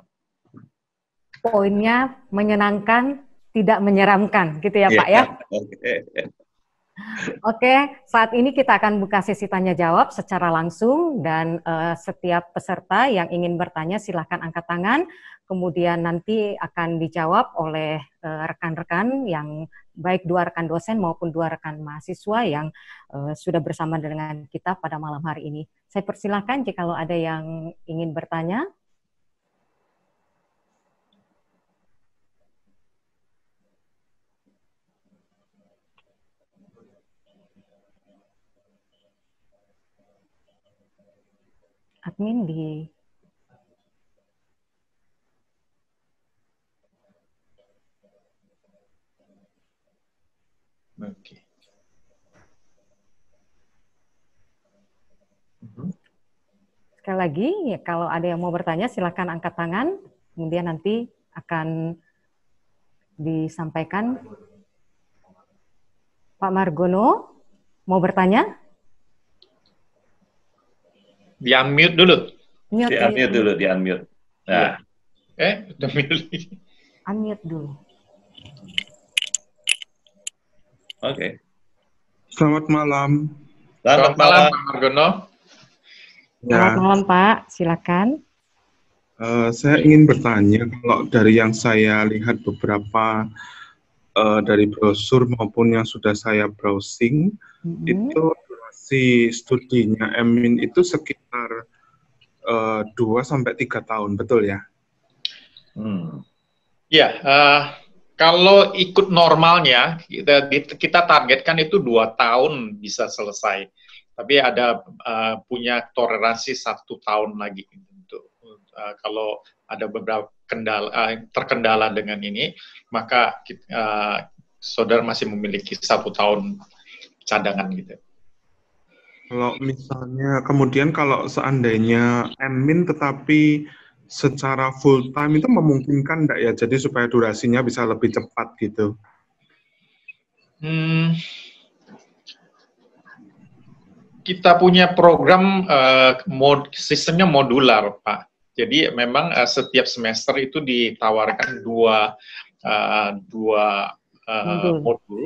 Poinnya menyenangkan, tidak menyeramkan, gitu ya, Ya, Pak ya? Oke. Oke, saat ini kita akan buka sesi tanya jawab secara langsung, dan uh, setiap peserta yang ingin bertanya silahkan angkat tangan, kemudian nanti akan dijawab oleh uh, rekan-rekan yang baik dua rekan dosen maupun dua rekan mahasiswa yang uh, sudah bersama dengan kita pada malam hari ini. Saya persilahkan jika kalau ada yang ingin bertanya. Admin di Oke. Sekali lagi, ya, kalau ada yang mau bertanya silakan angkat tangan, kemudian nanti akan disampaikan. Pak Margono mau bertanya? Di unmute dulu. Mute, Di unmute dulu, di unmute. Nah, Eh, udah mute. unmute dulu. oke. Selamat malam. Selamat Selamat malam, malam. Pak Margono. Selamat Ya, malam Pak, silakan. eh, saya ingin bertanya, kalau dari yang saya lihat beberapa eh, dari brosur maupun yang sudah saya browsing, Mm-hmm. itu durasi studinya Emin itu sekitar eh, dua sampai tiga tahun, betul ya? Hmm. Ya, uh, kalau ikut normalnya, kita, kita targetkan itu dua tahun bisa selesai. Tapi ada uh, punya toleransi satu tahun lagi. Untuk, uh, kalau ada beberapa kendala, uh, terkendala dengan ini, maka kita, uh, saudara masih memiliki satu tahun cadangan gitu. Kalau misalnya, kemudian kalau seandainya Emin tetapi secara full time itu memungkinkan enggak ya? Jadi supaya durasinya bisa lebih cepat gitu. Hmm, kita punya program uh, mod, sistemnya modular, Pak. Jadi memang uh, setiap semester itu ditawarkan dua uh, dua uh, Modul. modul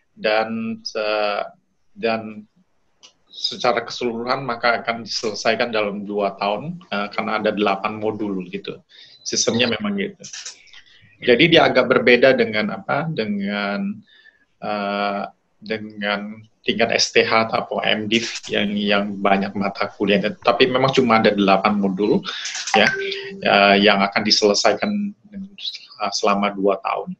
dan uh, dan secara keseluruhan maka akan diselesaikan dalam dua tahun uh, karena ada delapan modul gitu. Sistemnya memang gitu. Jadi dia agak berbeda dengan apa? Dengan uh, dengan tingkat S T H atau M Div yang yang banyak mata kuliah. Tapi memang cuma ada delapan modul ya uh, yang akan diselesaikan selama dua tahun.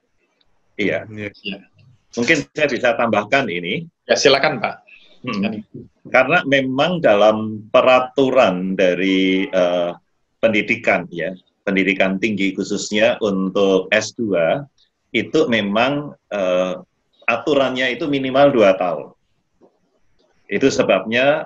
Iya. Ya. Mungkin saya bisa tambahkan ini. Ya silakan Pak. Hmm. Karena memang dalam peraturan dari uh, pendidikan ya, pendidikan tinggi khususnya untuk S dua itu memang uh, aturannya itu minimal dua tahun. Itu sebabnya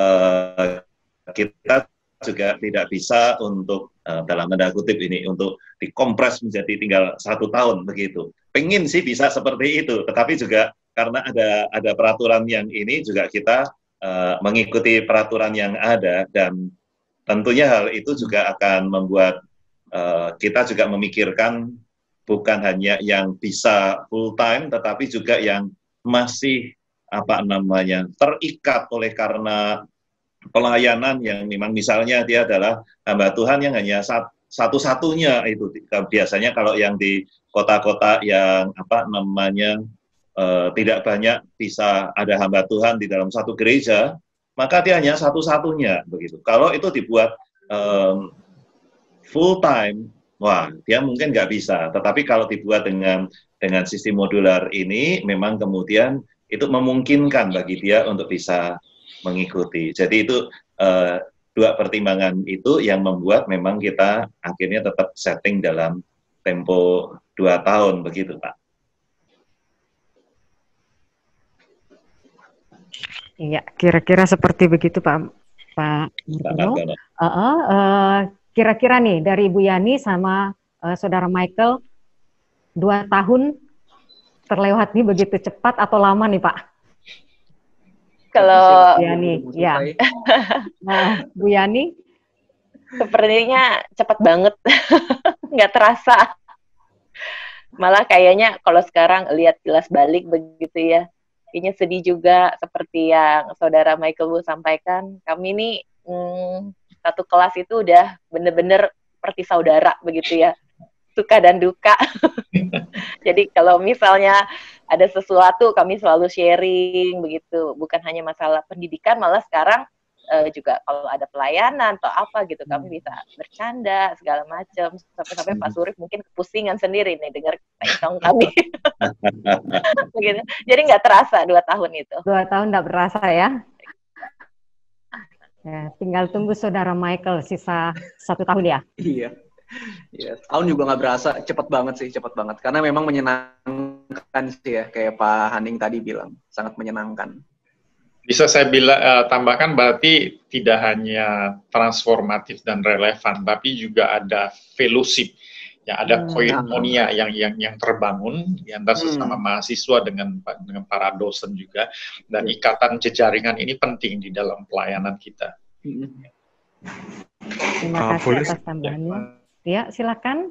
uh, kita juga tidak bisa untuk uh, dalam tanda kutip ini untuk dikompres menjadi tinggal satu tahun begitu. Pengen sih bisa seperti itu, tetapi juga karena ada ada peraturan yang ini juga kita uh, mengikuti peraturan yang ada, dan tentunya hal itu juga akan membuat uh, kita juga memikirkan bukan hanya yang bisa full time, tetapi juga yang masih apa namanya terikat oleh karena pelayanan yang memang misalnya dia adalah hamba Tuhan yang hanya sat, satu-satunya itu. Biasanya kalau yang di kota-kota yang apa namanya Uh, tidak banyak bisa ada hamba Tuhan di dalam satu gereja, maka dia hanya satu-satunya begitu. Kalau itu dibuat um, full time, wah dia mungkin nggak bisa. Tetapi kalau dibuat dengan dengan sistem modular ini, memang kemudian itu memungkinkan bagi dia untuk bisa mengikuti. Jadi itu uh, dua pertimbangan itu yang membuat memang kita akhirnya tetap setting dalam tempo dua tahun begitu Pak. Iya, kira-kira seperti begitu Pak Pak Margono. Uh, uh, uh, kira-kira nih dari Ibu Yani sama uh, Saudara Michael, dua tahun terlewat nih begitu cepat atau lama nih Pak? Kalau Bu Yani, ya. Nah, Bu Yani, sepertinya cepat banget, nggak terasa. Malah kayaknya kalau sekarang lihat kilas balik begitu ya, kayaknya sedih juga seperti yang Saudara Michael Wu sampaikan. Kami ini hmm, satu kelas itu udah bener-bener seperti saudara begitu ya, suka dan duka. Jadi kalau misalnya ada sesuatu kami selalu sharing begitu, bukan hanya masalah pendidikan, malah sekarang uh, juga kalau ada pelayanan atau apa gitu kami bisa bercanda segala macam, sampai-sampai Pak Surip mungkin kepusingan sendiri nih dengar tentang kami. Begitu. Jadi nggak terasa dua tahun itu. Dua tahun nggak berasa ya. Ya, tinggal tunggu Saudara Michael sisa satu tahun ya. Iya. Ya, tahun juga nggak berasa, cepat banget sih, cepat banget. Karena memang menyenangkan sih ya, kayak Pak Haning tadi bilang, sangat menyenangkan. Bisa saya bilang uh, tambahkan berarti tidak hanya transformatif dan relevan, tapi juga ada fellowship, ya ada hmm. koinonia yang yang yang terbangun di antara sesama hmm. mahasiswa dengan dengan para dosen juga, dan yeah. ikatan jejaringan ini penting di dalam pelayanan kita. Hmm. Terima kasih uh, atas tambahannya. Ya. Ya, silakan.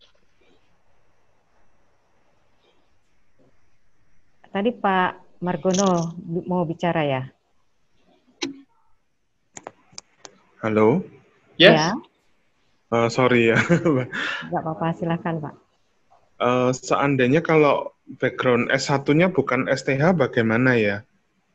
Tadi Pak Margono mau bicara ya? Halo? Yes. Ya. Uh, sorry ya. Nggak apa-apa, silakan Pak. Uh, seandainya kalau background S satu-nya bukan S T H, bagaimana ya?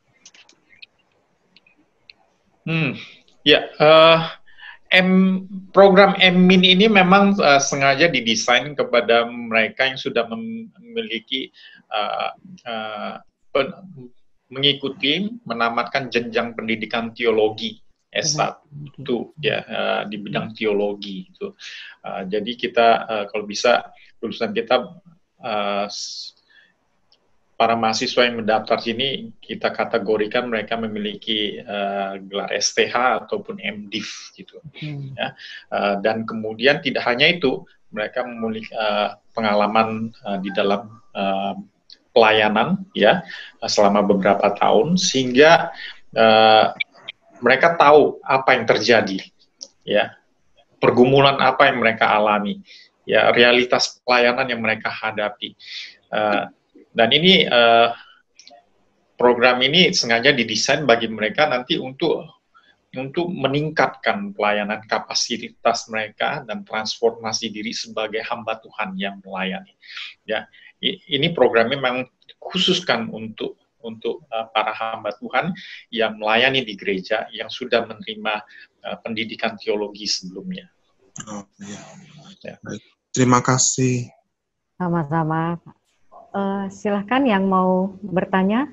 Hmm, ya. Uh... M, program M Min ini memang uh, sengaja didesain kepada mereka yang sudah memiliki uh, uh, pen, mengikuti menamatkan jenjang pendidikan teologi S satu ya uh, di bidang teologi itu. Uh, jadi kita uh, kalau bisa lulusan kita uh, para mahasiswa yang mendaftar sini kita kategorikan mereka memiliki uh, gelar S T H ataupun M Div gitu, hmm. ya. Uh, dan kemudian tidak hanya itu, mereka memiliki uh, pengalaman uh, di dalam uh, pelayanan ya uh, selama beberapa tahun sehingga uh, mereka tahu apa yang terjadi, ya pergumulan apa yang mereka alami, ya realitas pelayanan yang mereka hadapi. Uh, Dan ini uh, program ini sengaja didesain bagi mereka nanti untuk untuk meningkatkan pelayanan kapasitas mereka dan transformasi diri sebagai hamba Tuhan yang melayani. Ya, ini programnya memang khususkan untuk untuk uh, para hamba Tuhan yang melayani di gereja yang sudah menerima uh, pendidikan teologi sebelumnya. Oh, ya. Ya. Terima kasih. Sama-sama. Uh, silahkan yang mau bertanya.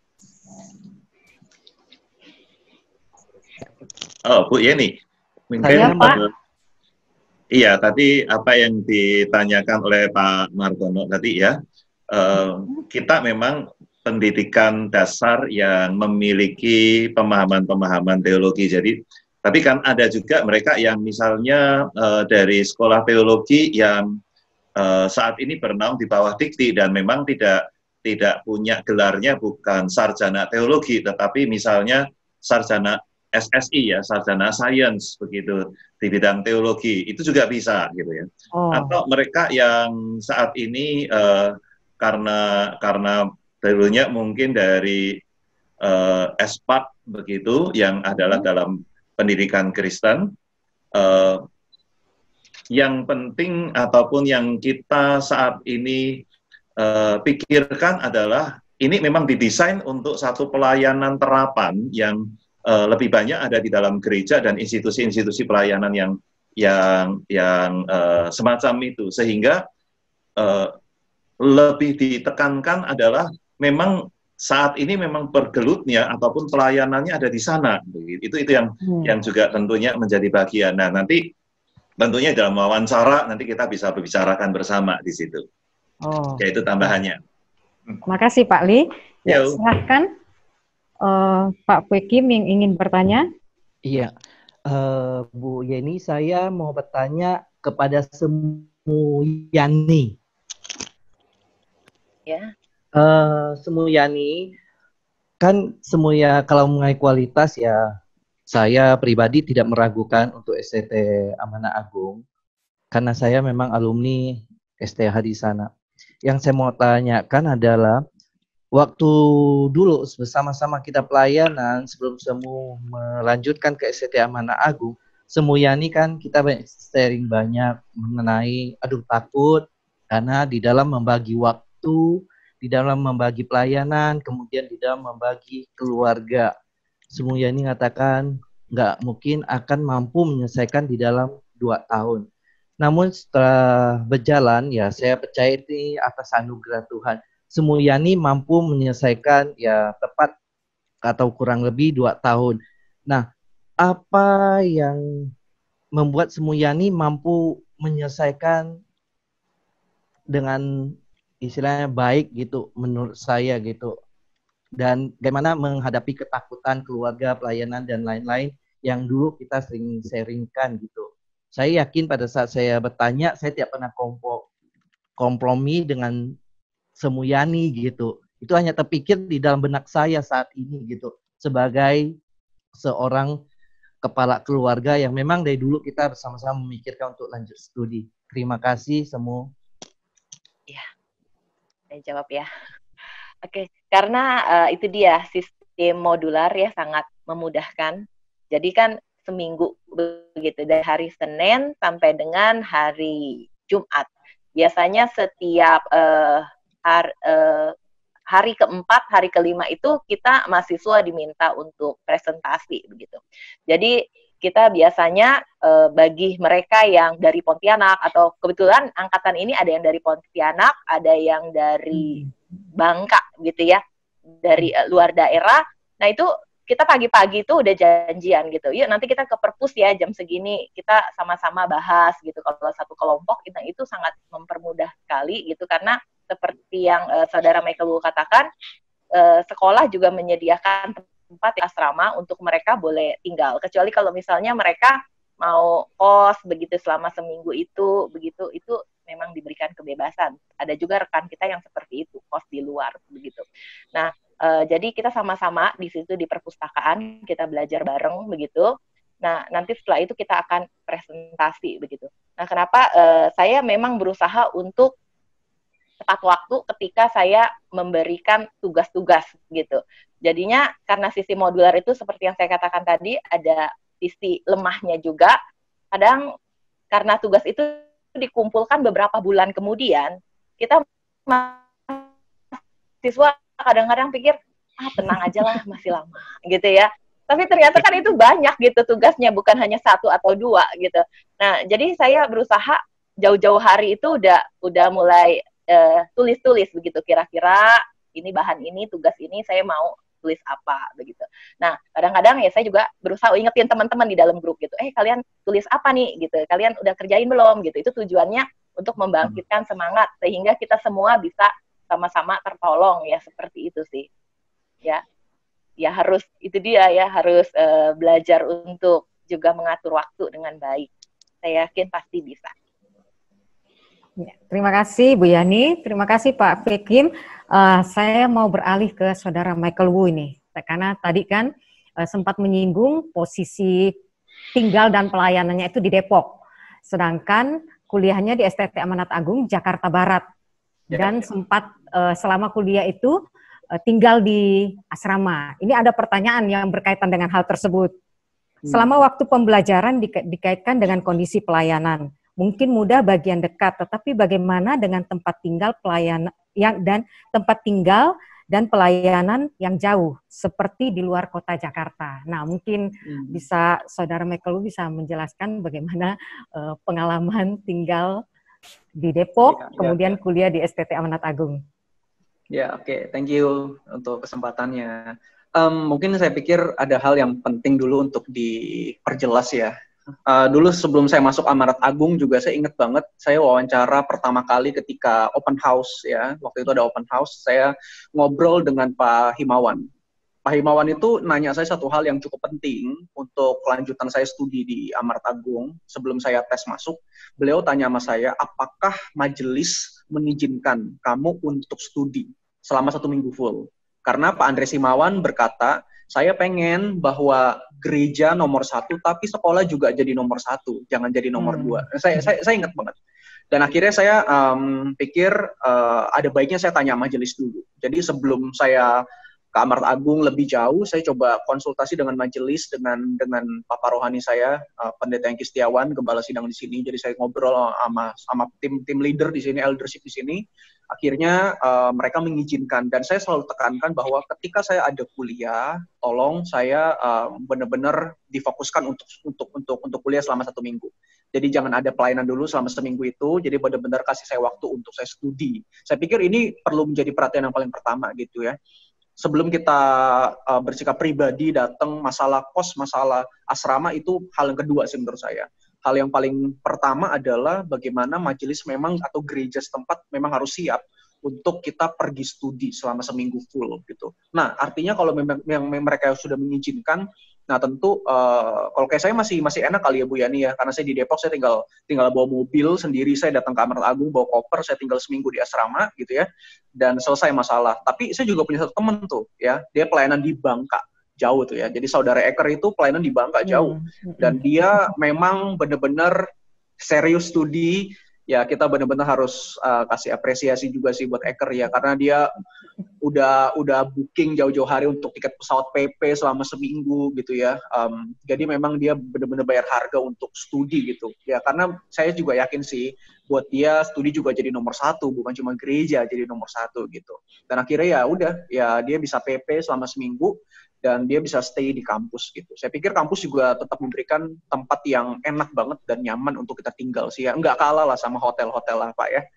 Oh, Bu Yeni, mungkin Saya, Pak. Uh, iya, tadi apa yang ditanyakan oleh Pak Margono tadi ya, uh, kita memang pendidikan dasar yang memiliki pemahaman-pemahaman teologi. Jadi, tapi kan ada juga mereka yang misalnya uh, dari sekolah teologi yang Uh, saat ini bernaung di bawah dikti dan memang tidak tidak punya gelarnya bukan sarjana teologi tetapi misalnya sarjana S S I ya, sarjana sains begitu di bidang teologi itu juga bisa gitu ya. Oh. Atau mereka yang saat ini uh, karena karena dulunya mungkin dari uh, S P A D begitu yang adalah dalam pendidikan Kristen. Uh, Yang penting ataupun yang kita saat ini uh, pikirkan adalah ini memang didesain untuk satu pelayanan terapan yang uh, lebih banyak ada di dalam gereja dan institusi-institusi pelayanan yang yang yang uh, semacam itu sehingga uh, lebih ditekankan adalah memang saat ini memang pergelutnya ataupun pelayanannya ada di sana. Itu itu yang hmm. yang juga tentunya menjadi bagian. Nah nanti tentunya dalam wawancara nanti kita bisa berbicarakan bersama di situ. Oh. Yaitu tambahannya. Terima kasih Pak Li. Ya, silahkan uh, Pak Pekim yang ingin bertanya? Iya, uh, Bu Yeni, saya mau bertanya kepada Semuyani. Ya. Uh, Semuyani, kan Semuya kalau mengenai kualitas ya, saya pribadi tidak meragukan untuk S T T Amanah Agung, karena saya memang alumni S T H di sana. Yang saya mau tanyakan adalah, waktu dulu bersama-sama kita pelayanan, sebelum Semu melanjutkan ke S T T Amanah Agung, Semuyani kan kita sharing banyak mengenai, aduh takut, karena di dalam membagi waktu, di dalam membagi pelayanan, kemudian di dalam membagi keluarga. Semuyani mengatakan nggak mungkin akan mampu menyelesaikan di dalam dua tahun. Namun setelah berjalan, ya saya percaya ini atas anugerah Tuhan. Semuyani mampu menyelesaikan ya tepat atau kurang lebih dua tahun. Nah, apa yang membuat Semuyani mampu menyelesaikan dengan istilahnya baik gitu menurut saya gitu, dan bagaimana menghadapi ketakutan keluarga, pelayanan dan lain-lain yang dulu kita sering sharingkan gitu. Saya yakin pada saat saya bertanya, saya tidak pernah kompo, kompromi dengan Semuyani gitu. Itu hanya terpikir di dalam benak saya saat ini gitu, sebagai seorang kepala keluarga yang memang dari dulu kita bersama-sama memikirkan untuk lanjut studi. Terima kasih semua. Ya. Saya jawab ya. Oke, karena uh, itu dia sistem modular ya sangat memudahkan. Jadi kan seminggu begitu, dari hari Senin sampai dengan hari Jumat. Biasanya setiap uh, har, uh, hari keempat, hari kelima itu kita mahasiswa diminta untuk presentasi begitu. Jadi kita biasanya e, bagi mereka yang dari Pontianak, atau kebetulan angkatan ini ada yang dari Pontianak, ada yang dari Bangka gitu ya, dari e, luar daerah. Nah itu kita pagi-pagi itu udah janjian gitu, yuk nanti kita ke perpus ya jam segini, kita sama-sama bahas gitu. Kalau satu kelompok itu, itu sangat mempermudah sekali gitu, karena seperti yang e, Saudara Michael katakan, e, sekolah juga menyediakan tempat di asrama untuk mereka boleh tinggal, kecuali kalau misalnya mereka mau kos begitu selama seminggu itu, begitu itu memang diberikan kebebasan. Ada juga rekan kita yang seperti itu, kos di luar begitu. Nah, e, jadi kita sama-sama di situ di perpustakaan, kita belajar bareng begitu. Nah, nanti setelah itu kita akan presentasi begitu. Nah, kenapa e, saya memang berusaha untuk tepat waktu ketika saya memberikan tugas-tugas gitu. Jadinya karena sisi modular itu seperti yang saya katakan tadi, ada sisi lemahnya juga. Kadang karena tugas itu dikumpulkan beberapa bulan kemudian, kita mahasiswa kadang-kadang pikir, ah tenang aja lah, masih lama gitu ya. Tapi ternyata kan itu banyak gitu tugasnya, bukan hanya satu atau dua gitu. Nah, jadi saya berusaha jauh-jauh hari itu udah udah mulai uh, tulis-tulis begitu, kira-kira ini bahan ini, tugas ini saya mau tulis apa begitu. Nah, kadang-kadang ya saya juga berusaha ingetin teman-teman di dalam grup gitu. Eh, kalian tulis apa nih gitu. Kalian udah kerjain belum gitu. Itu tujuannya untuk membangkitkan semangat sehingga kita semua bisa sama-sama tertolong ya, seperti itu sih. Ya. Ya harus itu dia ya, harus uh, belajar untuk juga mengatur waktu dengan baik. Saya yakin pasti bisa. Ya, terima kasih Bu Yani, terima kasih Pak Pekim. Uh, saya mau beralih ke Saudara Michael Wu ini, karena tadi kan uh, sempat menyinggung posisi tinggal dan pelayanannya itu di Depok, sedangkan kuliahnya di S T T Amanat Agung Jakarta Barat, dan ya, ya. sempat uh, selama kuliah itu uh, tinggal di asrama. Ini ada pertanyaan yang berkaitan dengan hal tersebut. Selama waktu pembelajaran di, dikaitkan dengan kondisi pelayanan. Mungkin mudah bagian dekat, tetapi bagaimana dengan tempat tinggal pelayanan yang dan tempat tinggal dan pelayanan yang jauh seperti di luar kota Jakarta. Nah, mungkin hmm. bisa Saudara Michael bisa menjelaskan bagaimana uh, pengalaman tinggal di Depok, ya, kemudian ya, ya. kuliah di S T T Amanat Agung. Ya, oke, okay. Thank you untuk kesempatannya. Um, mungkin saya pikir ada hal yang penting dulu untuk diperjelas ya. Uh, dulu sebelum saya masuk Amanat Agung juga saya ingat banget saya wawancara pertama kali ketika open house ya, waktu itu ada open house, saya ngobrol dengan Pak Himawan. Pak Himawan itu nanya saya satu hal yang cukup penting untuk kelanjutan saya studi di Amart Agung. Sebelum saya tes masuk, beliau tanya sama saya, apakah majelis mengizinkan kamu untuk studi selama satu minggu full? Karena Pak Andres Himawan berkata, saya pengen bahwa gereja nomor satu, tapi sekolah juga jadi nomor satu, jangan jadi nomor hmm. dua. Saya, saya, saya ingat banget. Dan akhirnya saya um, pikir uh, ada baiknya saya tanya majelis dulu. Jadi sebelum saya ke Amart Agung lebih jauh, saya coba konsultasi dengan majelis, dengan dengan Papa Rohani saya, uh, Pendeta Hengki Setiawan, Gembala Sidang di sini. Jadi saya ngobrol sama sama tim tim leader di sini, eldership di sini. Akhirnya uh, mereka mengizinkan, dan saya selalu tekankan bahwa ketika saya ada kuliah, tolong saya uh, benar-benar difokuskan untuk untuk untuk untuk kuliah selama satu minggu. Jadi jangan ada pelayanan dulu selama seminggu itu. Jadi benar-benar kasih saya waktu untuk saya studi. Saya pikir ini perlu menjadi perhatian yang paling pertama gitu ya. Sebelum kita uh, bersikap pribadi, datang masalah kos, masalah asrama itu hal yang kedua sih menurut saya. Hal yang paling pertama adalah bagaimana majelis memang atau gereja setempat memang harus siap untuk kita pergi studi selama seminggu full gitu. Nah, artinya kalau memang yang mereka sudah mengizinkan, nah tentu uh, kalau kayak saya masih masih enak kali ya Bu Yani ya, karena saya di Depok, saya tinggal tinggal bawa mobil sendiri, saya datang ke Amart Agung bawa koper, saya tinggal seminggu di asrama gitu ya, dan selesai masalah. Tapi saya juga punya satu teman tuh ya, dia pelayanan di Bangka, jauh tuh ya. Jadi saudara Eker itu pelayanan di Bangka jauh, dan dia memang benar-benar serius studi. Ya kita benar-benar harus uh, kasih apresiasi juga sih buat Eker ya, karena dia udah udah booking jauh-jauh hari untuk tiket pesawat P P selama seminggu gitu ya. Um, jadi memang dia benar-benar bayar harga untuk studi gitu ya, karena saya juga yakin sih buat dia studi juga jadi nomor satu, bukan cuma gereja jadi nomor satu gitu. Dan akhirnya ya udah ya dia bisa P P selama seminggu dan dia bisa stay di kampus gitu. Saya pikir kampus juga tetap memberikan tempat yang enak banget dan nyaman untuk kita tinggal sih ya. Enggak kalah lah sama hotel-hotel lah Pak ya.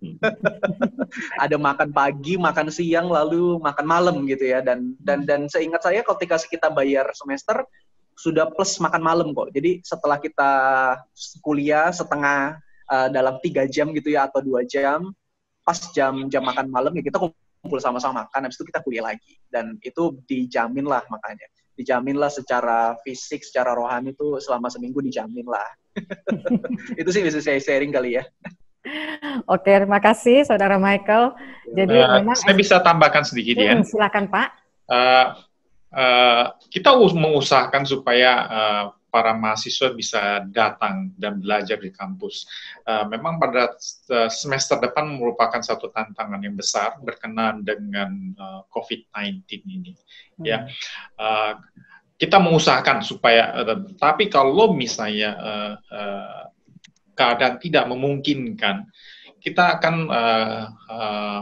Ada makan pagi, makan siang, lalu makan malam gitu ya. Dan dan dan seingat saya ketika kita bayar semester sudah plus makan malam kok. Jadi setelah kita kuliah setengah uh, dalam tiga jam gitu ya atau dua jam, pas jam jam makan malam ya kita kumpul sama-sama makan, habis itu kita kuliah lagi. Dan itu dijamin lah makanya. Dijamin lah secara fisik, secara rohani itu selama seminggu dijamin lah. Itu sih bisa saya sharing kali ya. Oke, terima kasih Saudara Michael. Jadi uh, memang saya bisa tambahkan sedikit ya. Silakan Pak. Uh, uh, kita mengusahakan supaya uh, para mahasiswa bisa datang dan belajar di kampus. Uh, memang pada semester depan merupakan satu tantangan yang besar berkenaan dengan uh, covid sembilan belas ini. Hmm. Ya, uh, kita mengusahakan supaya, uh, tapi kalau misalnya uh, uh, keadaan tidak memungkinkan, kita akan uh, uh,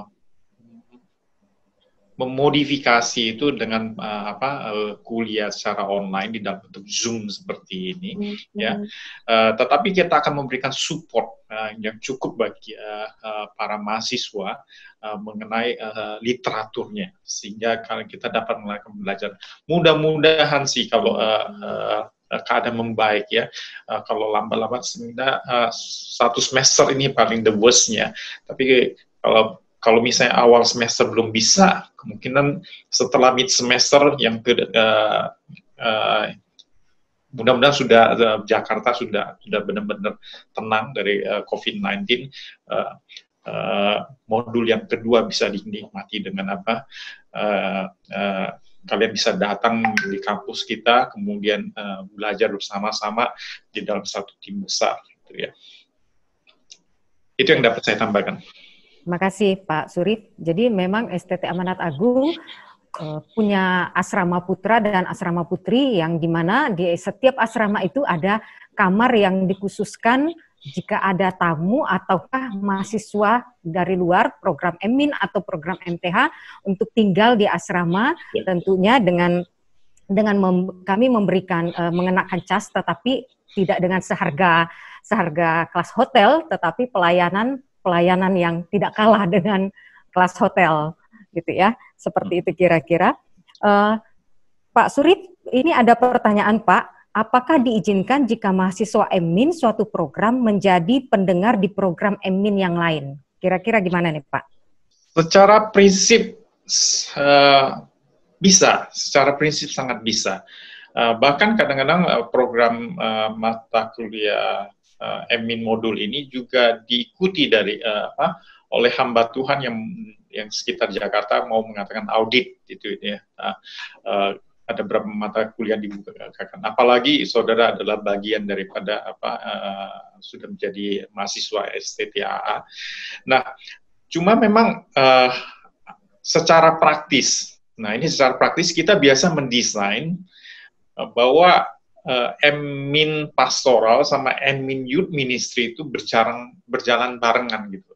memodifikasi itu dengan uh, apa uh, kuliah secara online di dalam bentuk Zoom seperti ini, mm-hmm. ya. Uh, tetapi kita akan memberikan support uh, yang cukup bagi uh, uh, para mahasiswa uh, mengenai uh, literaturnya, sehingga kalau kita dapat melakukan belajar. Mudah-mudahan sih kalau uh, uh, keadaan membaik ya. Uh, kalau lambat-lambat sebenarnya uh, satu semester ini paling the worst-nya. Tapi kalau Kalau misalnya awal semester belum bisa, kemungkinan setelah mid semester yang ke, uh, uh, mudah-mudahan sudah uh, Jakarta sudah sudah benar-benar tenang dari uh, covid sembilan belas. Uh, uh, modul yang kedua bisa dinikmati dengan apa? Uh, uh, kalian bisa datang di kampus kita, kemudian uh, belajar bersama-sama di dalam satu tim besar, gitu ya. Itu yang dapat saya tambahkan. Terima kasih Pak Surip. Jadi memang S T T Amanat Agung uh, punya asrama putra dan asrama putri, yang dimana di setiap asrama itu ada kamar yang dikhususkan jika ada tamu ataukah mahasiswa dari luar program M I N atau program M T H untuk tinggal di asrama, ya. Tentunya dengan dengan mem, kami memberikan uh, mengenakan cas, tetapi tidak dengan seharga seharga kelas hotel, tetapi pelayanan pelayanan yang tidak kalah dengan kelas hotel, gitu ya. Seperti itu kira-kira. Uh, Pak Surip, ini ada pertanyaan Pak. Apakah diizinkan jika mahasiswa M I N suatu program menjadi pendengar di program M I N yang lain? Kira-kira gimana nih Pak? Secara prinsip uh, bisa, secara prinsip sangat bisa. Uh, bahkan kadang-kadang uh, program uh, mata kuliah uh, admin modul ini juga diikuti dari uh, apa, oleh hamba Tuhan yang yang sekitar Jakarta mau mengatakan audit itu ya. Uh, uh, ada beberapa mata kuliah dibukakan. Apalagi saudara adalah bagian daripada apa uh, sudah menjadi mahasiswa S T T A A. Nah, cuma memang uh, secara praktis. Nah, ini secara praktis kita biasa mendesain bahwa uh, admin pastoral sama admin youth ministry itu berjalan berjalan barengan gitu.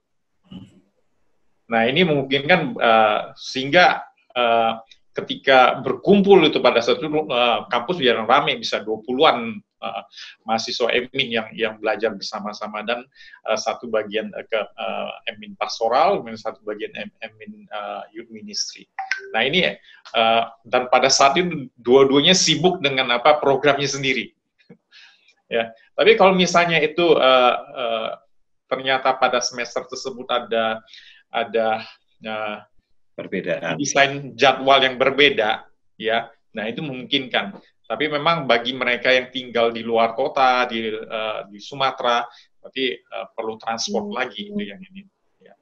Nah, ini memungkinkan uh, sehingga uh, ketika berkumpul itu pada satu uh, kampus yang ramai bisa dua puluhan uh, mahasiswa admin yang yang belajar bersama-sama dan uh, satu bagian uh, ke uh, admin pastoral dan satu bagian admin uh, youth ministry. Nah, ini uh, dan pada saat itu dua-duanya sibuk dengan apa programnya sendiri. Ya, tapi kalau misalnya itu uh, uh, ternyata pada semester tersebut ada ada uh, perbedaan desain jadwal yang berbeda, ya, nah itu memungkinkan. Tapi memang bagi mereka yang tinggal di luar kota di uh, di Sumatera, berarti uh, perlu transport hmm. lagi itu yang ini. Ya.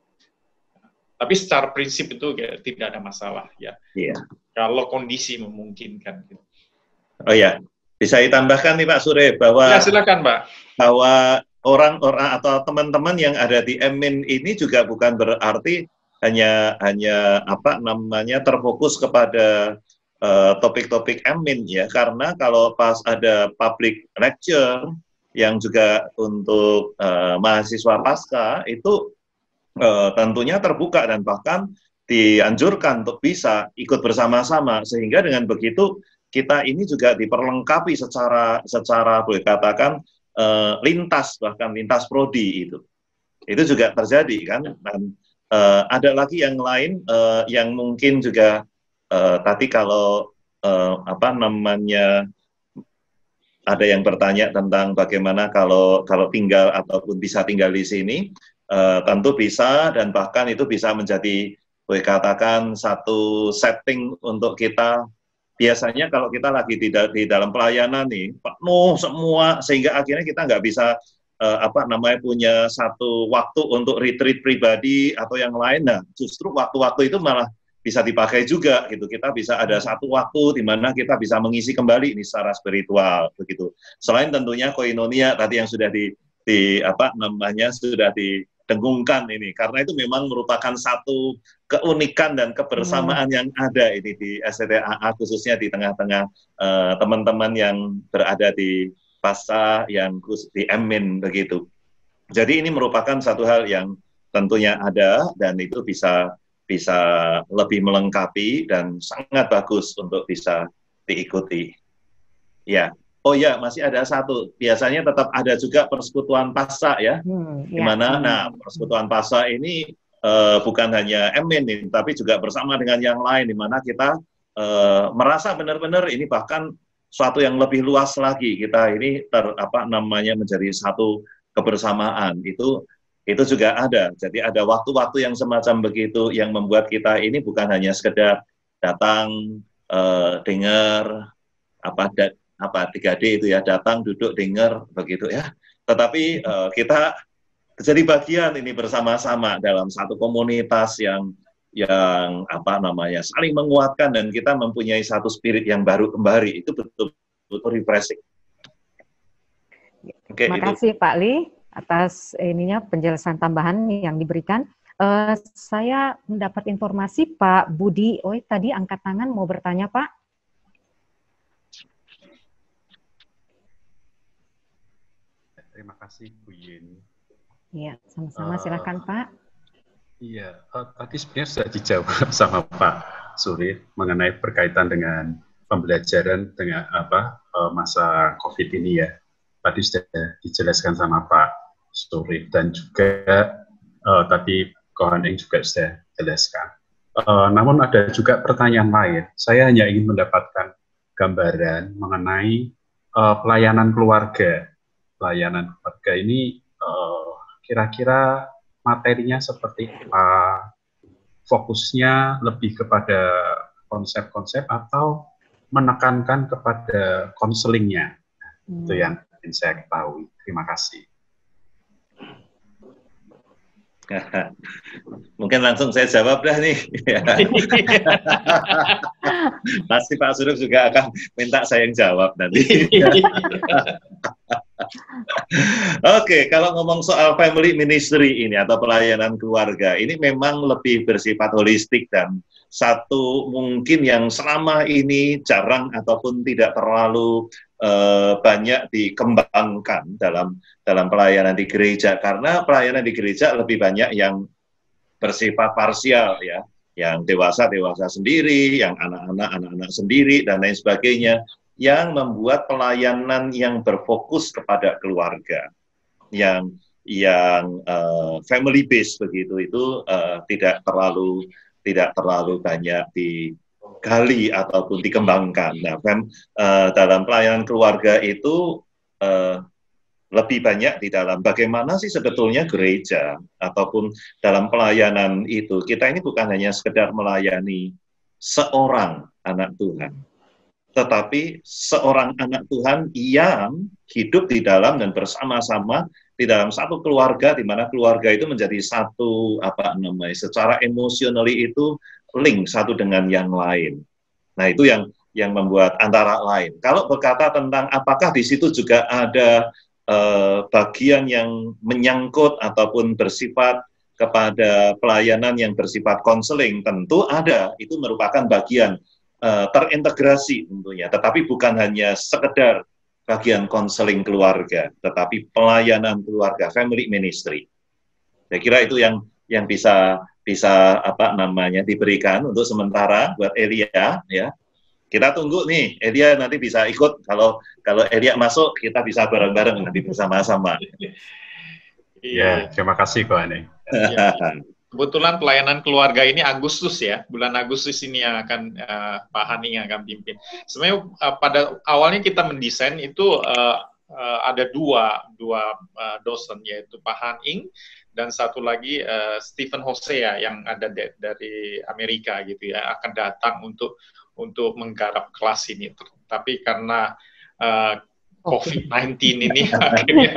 Tapi secara prinsip itu ya, tidak ada masalah, ya. Iya. Kalau kondisi memungkinkan. Gitu. Oh ya, bisa ditambahkan nih Pak Sure bahwa. Ya silakan Pak. Bahwa orang-orang atau teman-teman yang ada di admin ini juga bukan berarti hanya hanya apa namanya terfokus kepada topik-topik uh, admin ya, karena kalau pas ada public lecture yang juga untuk uh, mahasiswa pasca itu uh, tentunya terbuka dan bahkan dianjurkan untuk bisa ikut bersama-sama, sehingga dengan begitu kita ini juga diperlengkapi secara secara boleh katakan uh, lintas, bahkan lintas prodi itu itu juga terjadi kan. Dan uh, ada lagi yang lain uh, yang mungkin juga Uh, tadi kalau uh, apa namanya ada yang bertanya tentang bagaimana kalau kalau tinggal ataupun bisa tinggal di sini, uh, tentu bisa dan bahkan itu bisa menjadi boleh katakan satu setting untuk kita. Biasanya kalau kita lagi di, di dalam pelayanan nih penuh semua sehingga akhirnya kita nggak bisa uh, apa namanya punya satu waktu untuk retreat pribadi atau yang lain. Nah justru waktu-waktu itu malah bisa dipakai juga gitu. Kita bisa ada satu waktu di mana kita bisa mengisi kembali ini secara spiritual begitu. Selain tentunya koinonia tadi yang sudah di, di apa namanya sudah didengungkan ini, karena itu memang merupakan satu keunikan dan kebersamaan hmm. yang ada ini di S T T A A, khususnya di tengah-tengah uh, teman-teman yang berada di pasca yang di admin begitu. Jadi ini merupakan satu hal yang tentunya ada dan itu bisa bisa lebih melengkapi dan sangat bagus untuk bisa diikuti. Ya, oh ya masih ada satu. Biasanya tetap ada juga persekutuan pasca ya, hmm, di mana, ya. Nah persekutuan pasca ini uh, bukan hanya admin, tapi juga bersama dengan yang lain, di mana kita uh, merasa benar-benar ini bahkan suatu yang lebih luas lagi. Kita ini ter apa namanya menjadi satu kebersamaan itu. Itu juga ada. Jadi ada waktu-waktu yang semacam begitu yang membuat kita ini bukan hanya sekedar datang, uh, dengar, apa, da, apa tiga D itu ya, datang, duduk, dengar, begitu ya. Tetapi uh, kita jadi bagian ini bersama-sama dalam satu komunitas yang yang apa namanya saling menguatkan dan kita mempunyai satu spirit yang baru kembali. Itu betul-betul refreshing. Oke, Terima kasih Pak Li atas ininya penjelasan tambahan yang diberikan. Uh, saya mendapat informasi Pak Budi Oi tadi angkat tangan mau bertanya Pak. Terima kasih Bu Yeni. Iya, sama-sama uh, silakan Pak. Iya, uh, tadi sebenarnya sudah dijawab sama Pak Suri mengenai berkaitan dengan pembelajaran dengan apa uh, masa COVID ini ya. Tadi sudah dijelaskan sama Pak Suri dan juga uh, tadi Kohan Eng juga sudah jelaskan. Uh, namun ada juga pertanyaan lain. Saya hanya ingin mendapatkan gambaran mengenai uh, pelayanan keluarga. Pelayanan keluarga ini uh, kira-kira materinya seperti apa? Fokusnya lebih kepada konsep-konsep atau menekankan kepada konselingnya. Hmm. Itu yang ingin saya ketahui. Terima kasih. Mungkin langsung saya jawab dah nih. Pasti Pak Surip juga akan minta saya yang jawab nanti. Oke, kalau ngomong soal family ministry ini atau pelayanan keluarga, ini memang lebih bersifat holistik dan satu mungkin yang selama ini jarang ataupun tidak terlalu Uh, banyak dikembangkan dalam dalam pelayanan di gereja, karena pelayanan di gereja lebih banyak yang bersifat parsial ya, yang dewasa dewasa sendiri, yang anak-anak anak-anak sendiri dan lain sebagainya, yang membuat pelayanan yang berfokus kepada keluarga, yang yang uh, family based begitu itu uh, tidak terlalu tidak terlalu banyak di gali ataupun dikembangkan. Nah, fem, uh, dalam pelayanan keluarga itu uh, lebih banyak di dalam bagaimana sih sebetulnya gereja ataupun dalam pelayanan itu kita ini bukan hanya sekedar melayani seorang anak Tuhan, tetapi seorang anak Tuhan yang hidup di dalam dan bersama-sama di dalam satu keluarga, di mana keluarga itu menjadi satu apa namanya secara emosionally itu link satu dengan yang lain. Nah, itu yang yang membuat antara lain. Kalau berkata tentang apakah di situ juga ada eh, bagian yang menyangkut ataupun bersifat kepada pelayanan yang bersifat konseling, tentu ada. Itu merupakan bagian eh, terintegrasi tentunya. Tetapi bukan hanya sekedar bagian konseling keluarga, tetapi pelayanan keluarga, family ministry. Saya kira itu yang yang bisa bisa apa namanya diberikan untuk sementara buat Elia ya. Kita tunggu nih Elia nanti bisa ikut, kalau kalau Elia masuk kita bisa bareng-bareng nanti bersama-sama. Iya, terima kasih Ko Ane. Ya, kebetulan pelayanan keluarga ini Agustus ya, bulan Agustus ini yang akan uh, Pak Hani yang akan pimpin. Sebenarnya uh, pada awalnya kita mendesain itu uh, uh, ada dua dua uh, dosen, yaitu Pak Haning dan satu lagi uh, Stephen Hosea yang ada de dari Amerika gitu ya, akan datang untuk untuk menggarap kelas ini. Tapi karena uh, COVID sembilan belas ini akhirnya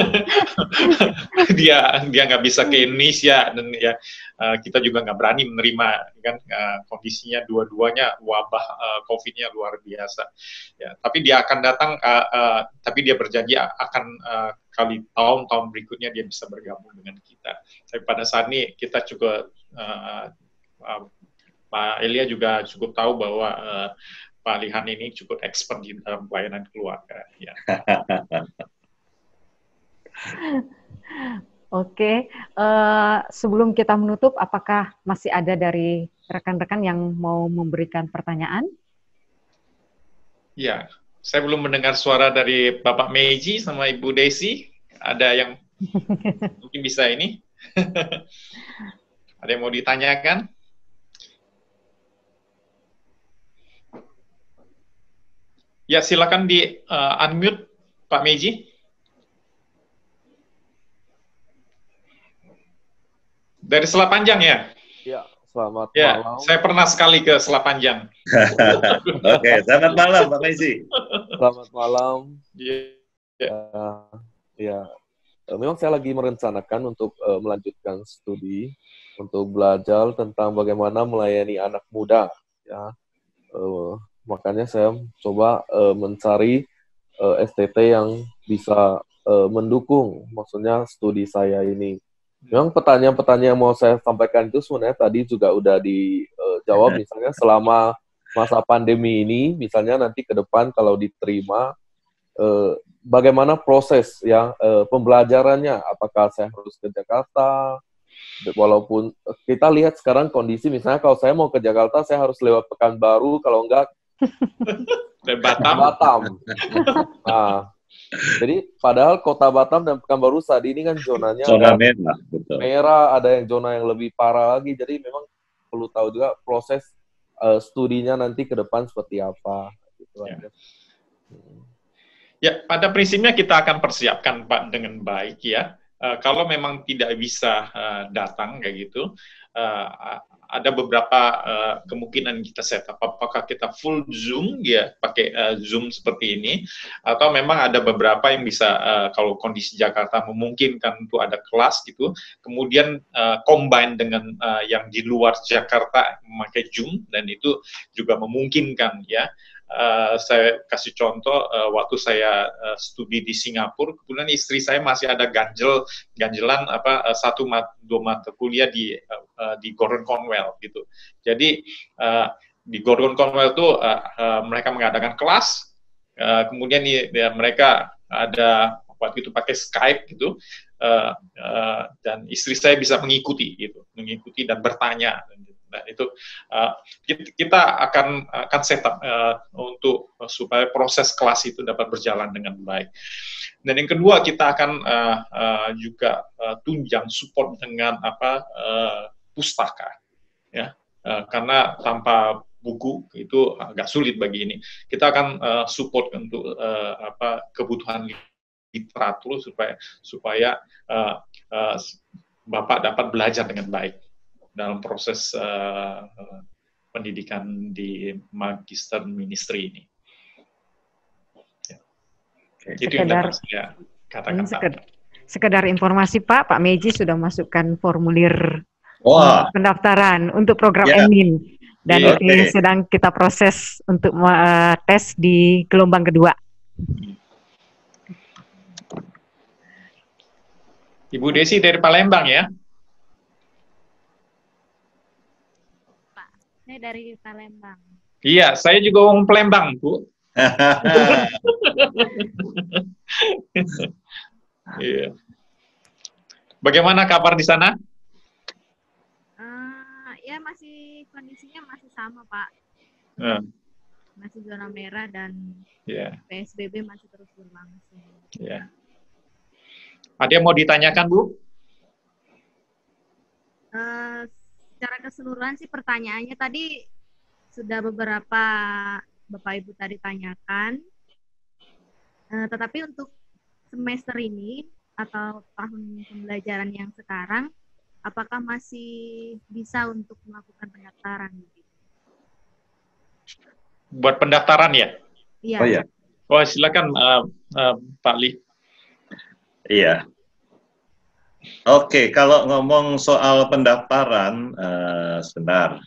dia dia nggak bisa ke Indonesia, dan ya uh, kita juga nggak berani menerima kan uh, kondisinya dua-duanya wabah uh, COVID-nya luar biasa. Ya, tapi dia akan datang, uh, uh, tapi dia berjanji akan uh, kali tahun-tahun berikutnya dia bisa bergabung dengan kita. Tapi pada saat ini kita juga uh, uh, Pak Elia juga cukup tahu bahwa uh, Pak Lihan ini cukup expert di dalam pelayanan keluarga. Ya. Oke, uh, sebelum kita menutup, apakah masih ada dari rekan-rekan yang mau memberikan pertanyaan? Ya, saya belum mendengar suara dari Bapak Meiji sama Ibu Desi. Ada yang mungkin bisa ini? Ada yang mau ditanyakan? Ya, silakan di uh, unmute Pak Meiji. Dari Selapanjang ya? Ya, selamat ya, malam. Saya pernah sekali ke Selapanjang. Oke, okay, selamat malam Pak Meiji. Selamat malam. Ya, ya. Uh, ya. Uh, memang saya lagi merencanakan untuk uh, melanjutkan studi untuk belajar tentang bagaimana melayani anak muda. Ya. Uh, Makanya saya coba uh, mencari uh, S T T yang bisa uh, mendukung, maksudnya studi saya ini. Memang pertanyaan-pertanyaan yang mau saya sampaikan itu sebenarnya tadi juga udah dijawab, uh, misalnya selama masa pandemi ini, misalnya nanti ke depan kalau diterima, uh, bagaimana proses ya uh, pembelajarannya, apakah saya harus ke Jakarta, walaupun kita lihat sekarang kondisi, misalnya kalau saya mau ke Jakarta, saya harus lewat Pekanbaru, kalau enggak Batam. Batam. Nah, jadi padahal kota Batam dan Pekanbaru saat ini kan zonanya zona merah, betul. merah, ada yang zona yang lebih parah lagi. Jadi memang perlu tahu juga proses uh, studinya nanti ke depan seperti apa. Gitu ya. aja. Ya, pada prinsipnya kita akan persiapkan Pak dengan baik ya. Uh, kalau memang tidak bisa uh, datang kayak gitu, uh, ada beberapa uh, kemungkinan kita setup. Apakah kita full Zoom, ya pakai uh, Zoom seperti ini, atau memang ada beberapa yang bisa uh, kalau kondisi Jakarta memungkinkan untuk ada kelas gitu, kemudian uh, combine dengan uh, yang di luar Jakarta memakai Zoom, dan itu juga memungkinkan ya. Uh, saya kasih contoh, uh, waktu saya uh, studi di Singapura, kemudian istri saya masih ada ganjel ganjelan apa uh, satu mat, dua mata kuliah di uh, uh, di Gordon Conwell gitu. Jadi uh, di Gordon Conwell itu uh, uh, mereka mengadakan kelas, uh, kemudian ya, mereka ada waktu itu pakai Skype gitu, uh, uh, dan istri saya bisa mengikuti gitu, mengikuti dan bertanya. Nah, itu uh, kita akan akan setup uh, untuk uh, supaya proses kelas itu dapat berjalan dengan baik. Dan yang kedua, kita akan uh, uh, juga uh, tunjang support dengan apa uh, pustaka, ya, uh, karena tanpa buku itu agak sulit bagi ini. Kita akan uh, support untuk uh, apa kebutuhan literatur supaya supaya uh, uh, Bapak dapat belajar dengan baik dalam proses uh, uh, pendidikan di magister ministry ini. Ya. Itu yang dapat saya katakan. Sekedar, sekedar informasi Pak, Pak Meji sudah masukkan formulir Wah. pendaftaran untuk program Ya. Emin, dan Iya, ini oke. sedang kita proses untuk uh, tes di gelombang kedua. Ibu Desi dari Palembang ya? Saya dari Palembang. Iya, saya juga orang Palembang, Bu. Iya. Bagaimana kabar di sana? Uh, ya masih kondisinya masih sama Pak, Uh, masih zona merah dan ya, P S B B masih terus berlangsung. ya. Ada yang mau ditanyakan, Bu? Uh, secara keseluruhan sih pertanyaannya tadi sudah beberapa Bapak Ibu tadi tanyakan, uh, tetapi untuk semester ini atau tahun pembelajaran yang sekarang, apakah masih bisa untuk melakukan pendaftaran? Buat pendaftaran ya? Iya. Oh ya. Oh, silakan uh, uh, Pak Li. Iya. Oke, kalau ngomong soal pendaftaran, uh, sebentar.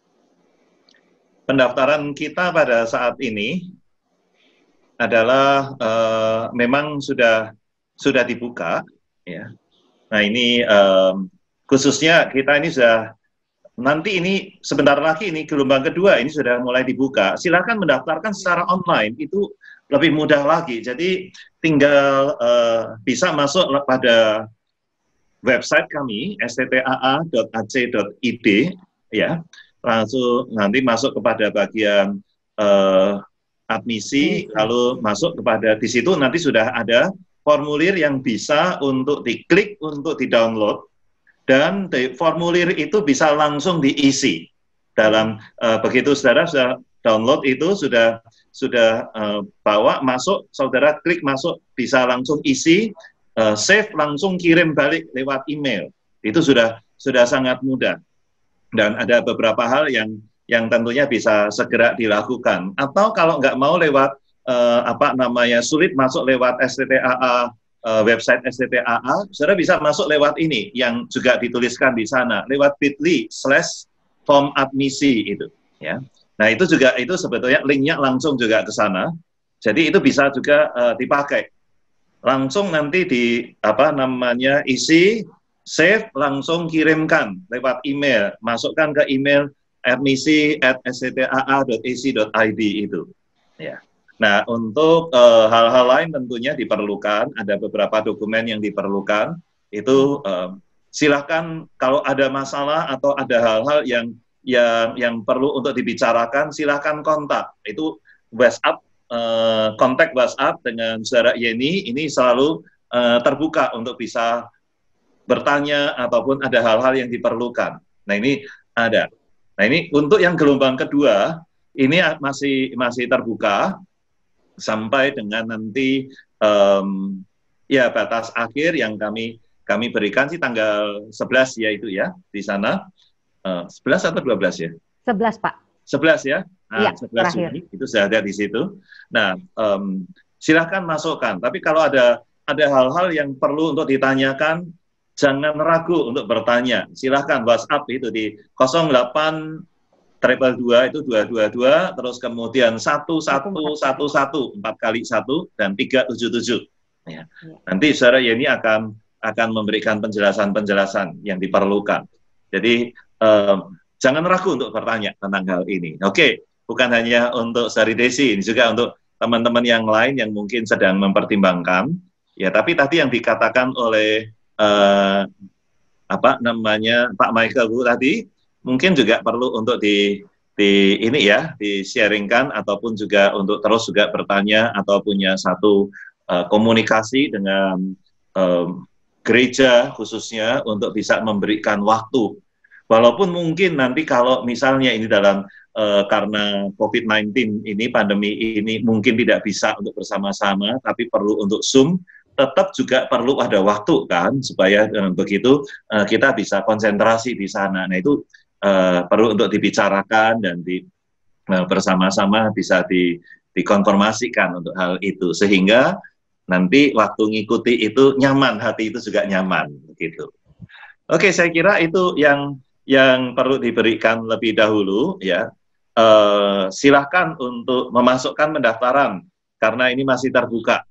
Pendaftaran kita pada saat ini adalah uh, memang sudah sudah dibuka, ya. Nah ini um, khususnya kita ini sudah nanti ini sebentar lagi ini gelombang kedua ini sudah mulai dibuka. Silakan mendaftarkan secara online, itu lebih mudah lagi. Jadi tinggal uh, bisa masuk pada website kami s t t a a dot a c dot i d, ya, langsung nanti masuk kepada bagian uh, admisi, lalu masuk kepada di situ nanti sudah ada formulir yang bisa untuk diklik untuk di-download, dan di formulir itu bisa langsung diisi dalam uh, begitu saudara sudah download itu sudah sudah uh, bawa masuk, saudara klik masuk bisa langsung isi. Uh, save langsung kirim balik lewat email, itu sudah sudah sangat mudah, dan ada beberapa hal yang yang tentunya bisa segera dilakukan. Atau kalau nggak mau lewat uh, apa namanya sulit masuk lewat S T T A A uh, website S T T A A, saudara bisa masuk lewat ini yang juga dituliskan di sana lewat bit dot l y slash form admisi itu, ya. Nah itu juga itu sebetulnya linknya langsung juga ke sana, jadi itu bisa juga uh, dipakai. Langsung nanti di apa namanya isi, save, langsung kirimkan lewat email, masukkan ke email admisi at s t t a a dot a c dot i d itu, ya. Nah untuk hal-hal uh, lain tentunya diperlukan, ada beberapa dokumen yang diperlukan, itu uh, silahkan kalau ada masalah atau ada hal-hal yang yang yang perlu untuk dibicarakan, silahkan kontak, itu WhatsApp. Uh, kontak WhatsApp dengan saudara Yeni ini selalu uh, terbuka untuk bisa bertanya ataupun ada hal-hal yang diperlukan. Nah ini ada. Nah ini untuk yang gelombang kedua ini masih masih terbuka sampai dengan nanti um, ya batas akhir yang kami kami berikan sih tanggal sebelas ya itu ya di sana. uh, sebelas atau dua belas ya? sebelas, Pak. sebelas ya? Nah, Iya, sebelas Juni itu sudah ada di situ. Nah, um, silahkan masukkan. Tapi kalau ada ada hal-hal yang perlu untuk ditanyakan, jangan ragu untuk bertanya. Silahkan WhatsApp itu di nol delapan triple dua itu dua dua dua, terus kemudian satu satu satu satu empat kali satu dan tiga tujuh tujuh. Ya. Nanti saudara Yeni akan akan memberikan penjelasan-penjelasan yang diperlukan. Jadi um, jangan ragu untuk bertanya tentang hal ini. Oke, bukan hanya untuk Sari Desi, ini juga untuk teman-teman yang lain yang mungkin sedang mempertimbangkan. Ya, tapi tadi yang dikatakan oleh uh, apa namanya Pak Michael Bu tadi, mungkin juga perlu untuk di, di ini ya, di-sharingkan ataupun juga untuk terus juga bertanya atau punya satu uh, komunikasi dengan um, gereja khususnya untuk bisa memberikan waktu. Walaupun mungkin nanti kalau misalnya ini dalam uh, karena COVID sembilan belas ini, pandemi ini mungkin tidak bisa untuk bersama-sama, tapi perlu untuk Zoom, tetap juga perlu ada waktu kan, supaya uh, begitu uh, kita bisa konsentrasi di sana. Nah itu uh, perlu untuk dibicarakan dan di, uh, bersama-sama bisa di, dikonfirmasikan untuk hal itu, sehingga nanti waktu ngikuti itu nyaman, hati itu juga nyaman, begitu. Oke, saya kira itu yang yang perlu diberikan lebih dahulu, ya. Uh, silahkan untuk memasukkan pendaftaran karena ini masih terbuka.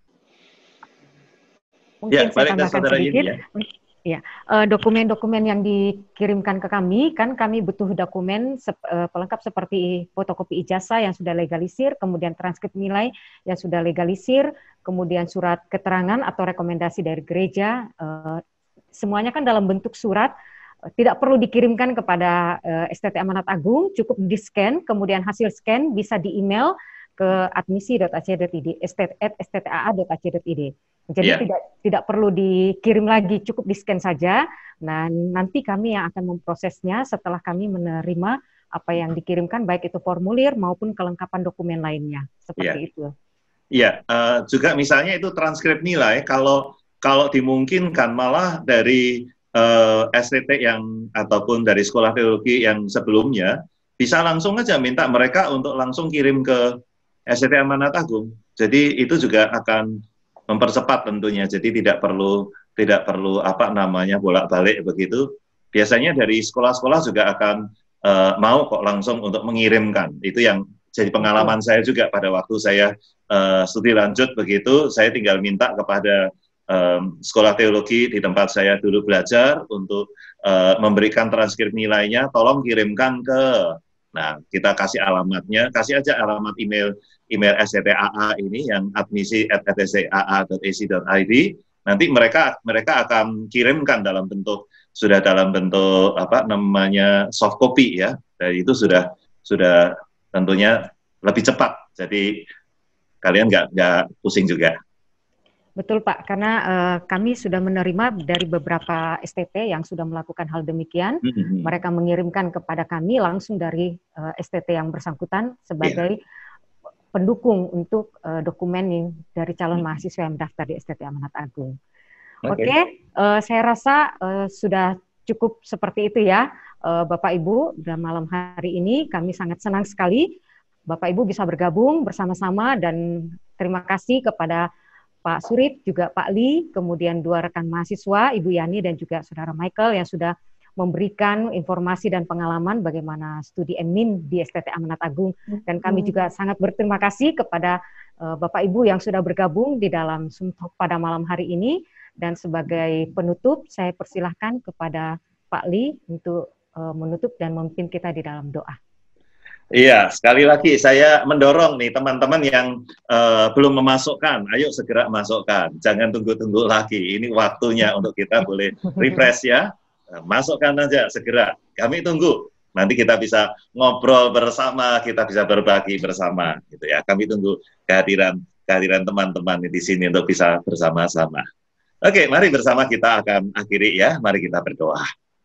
Mungkin ya, saya tambahkan sedikit. Ya. Ya, dokumen-dokumen yang dikirimkan ke kami, kan kami butuh dokumen sep, uh, pelengkap seperti fotokopi ijazah yang sudah legalisir, kemudian transkrip nilai yang sudah legalisir, kemudian surat keterangan atau rekomendasi dari gereja, uh, semuanya kan dalam bentuk surat, uh, tidak perlu dikirimkan kepada uh, S T T Amanat Agung, cukup di-scan, kemudian hasil scan bisa di-email ke admisi dot a c dot i d, s t t a a dot a c dot i d. Jadi yeah. tidak tidak perlu dikirim lagi, cukup di-scan saja. Nah, nanti kami yang akan memprosesnya setelah kami menerima apa yang dikirimkan, baik itu formulir maupun kelengkapan dokumen lainnya, seperti yeah. itu. Iya, yeah. uh, juga misalnya itu transkrip nilai, kalau kalau dimungkinkan malah dari uh, S T T yang ataupun dari sekolah teologi yang sebelumnya, bisa langsung aja minta mereka untuk langsung kirim ke S T T Amanat Agung. Jadi itu juga akan mempercepat tentunya. Jadi tidak perlu tidak perlu apa namanya bolak-balik begitu. Biasanya dari sekolah-sekolah juga akan uh, mau kok langsung untuk mengirimkan. Itu yang jadi pengalaman saya juga pada waktu saya uh, studi lanjut begitu. Saya tinggal minta kepada um, sekolah teologi di tempat saya dulu belajar untuk uh, memberikan transkrip nilainya. Tolong kirimkan ke. Nah, kita kasih alamatnya, kasih aja alamat email email S T T A A ini yang admisi at s t t a a dot a c dot i d. Nanti mereka mereka akan kirimkan dalam bentuk sudah dalam bentuk apa namanya soft copy ya. Dan itu sudah sudah tentunya lebih cepat. Jadi kalian nggak nggak pusing juga. Betul Pak, karena uh, kami sudah menerima dari beberapa S T T yang sudah melakukan hal demikian. Mm-hmm. Mereka mengirimkan kepada kami langsung dari uh, S T T yang bersangkutan sebagai yeah. pendukung untuk uh, dokumen yang dari calon mm-hmm. mahasiswa yang mendaftar di S T T Amanat Agung. Oke, okay. okay, uh, saya rasa uh, sudah cukup seperti itu ya, uh, Bapak Ibu. Dan malam hari ini kami sangat senang sekali Bapak Ibu bisa bergabung bersama-sama, dan terima kasih kepada Pak Surip, juga Pak Lee, kemudian dua rekan mahasiswa, Ibu Yani dan juga Saudara Michael yang sudah memberikan informasi dan pengalaman bagaimana studi Emin di S T T Amanat Agung. Dan kami juga sangat berterima kasih kepada uh, Bapak Ibu yang sudah bergabung di dalam Zoom Talk pada malam hari ini. Dan sebagai penutup, saya persilahkan kepada Pak Lee untuk uh, menutup dan memimpin kita di dalam doa. Iya, sekali lagi saya mendorong nih teman-teman yang uh, belum memasukkan, ayo segera masukkan, jangan tunggu-tunggu lagi. Ini waktunya untuk kita boleh refresh ya, masukkan aja segera. Kami tunggu, nanti kita bisa ngobrol bersama, kita bisa berbagi bersama, gitu ya. Kami tunggu kehadiran kehadiran teman-teman di sini untuk bisa bersama-sama. Oke, mari bersama kita akan akhiri ya. Mari kita berdoa.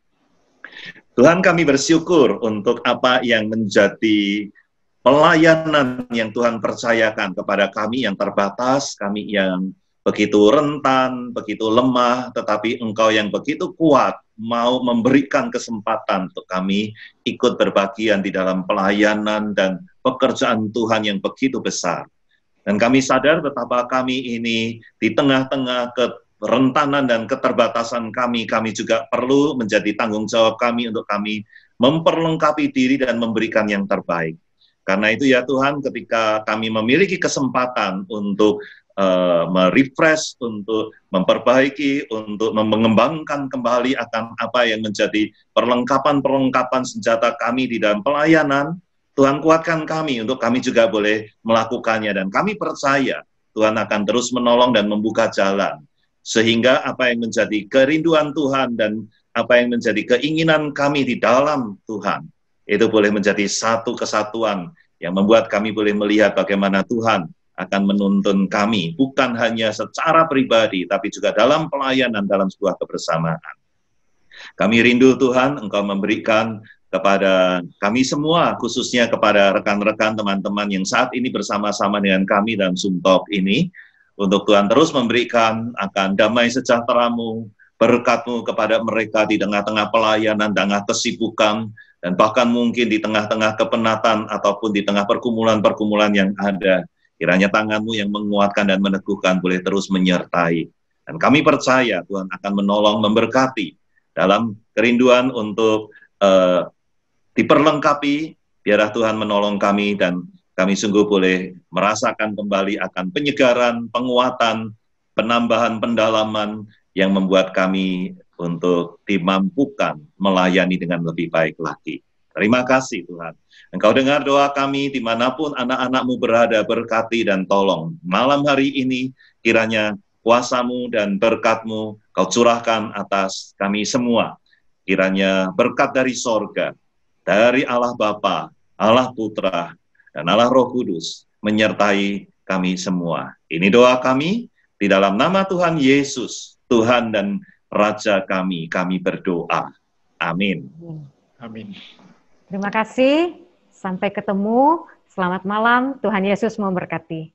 Tuhan, kami bersyukur untuk apa yang menjadi pelayanan yang Tuhan percayakan kepada kami yang terbatas, kami yang begitu rentan, begitu lemah, tetapi Engkau yang begitu kuat mau memberikan kesempatan untuk kami ikut berbagian di dalam pelayanan dan pekerjaan Tuhan yang begitu besar. Dan kami sadar betapa kami ini di tengah-tengah kerentanan dan keterbatasan kami, kami juga perlu menjadi tanggung jawab kami untuk kami memperlengkapi diri dan memberikan yang terbaik. Karena itu ya Tuhan, ketika kami memiliki kesempatan untuk uh, merefresh, untuk memperbaiki, untuk mengembangkan kembali akan apa yang menjadi perlengkapan-perlengkapan senjata kami di dalam pelayanan, Tuhan kuatkan kami untuk kami juga boleh melakukannya. Dan kami percaya Tuhan akan terus menolong dan membuka jalan. Sehingga apa yang menjadi kerinduan Tuhan dan apa yang menjadi keinginan kami di dalam Tuhan, itu boleh menjadi satu kesatuan yang membuat kami boleh melihat bagaimana Tuhan akan menuntun kami, bukan hanya secara pribadi, tapi juga dalam pelayanan, dalam sebuah kebersamaan. Kami rindu Tuhan, Engkau memberikan kepada kami semua, khususnya kepada rekan-rekan teman-teman yang saat ini bersama-sama dengan kami dalam Zoom Talk ini, untuk Tuhan terus memberikan akan damai sejahtera-Mu, berkat-Mu kepada mereka di tengah-tengah pelayanan, tengah kesibukan, dan bahkan mungkin di tengah-tengah kepenatan ataupun di tengah pergumulan-pergumulan yang ada. Kiranya tangan-Mu yang menguatkan dan meneguhkan boleh terus menyertai. Dan kami percaya Tuhan akan menolong, memberkati dalam kerinduan untuk uh, diperlengkapi, biarlah Tuhan menolong kami dan kami sungguh boleh merasakan kembali akan penyegaran, penguatan, penambahan, pendalaman yang membuat kami untuk dimampukan melayani dengan lebih baik lagi. Terima kasih Tuhan. Engkau dengar doa kami dimanapun anak-anak-Mu berada, berkati dan tolong. Malam hari ini kiranya kuasa-Mu dan berkat-Mu Kau curahkan atas kami semua. Kiranya berkat dari sorga, dari Allah Bapa, Allah Putra, dan Allah Roh Kudus menyertai kami semua. Ini doa kami di dalam nama Tuhan Yesus, Tuhan dan Raja kami, kami berdoa. Amin. Amin. Terima kasih. Sampai ketemu. Selamat malam. Tuhan Yesus memberkati.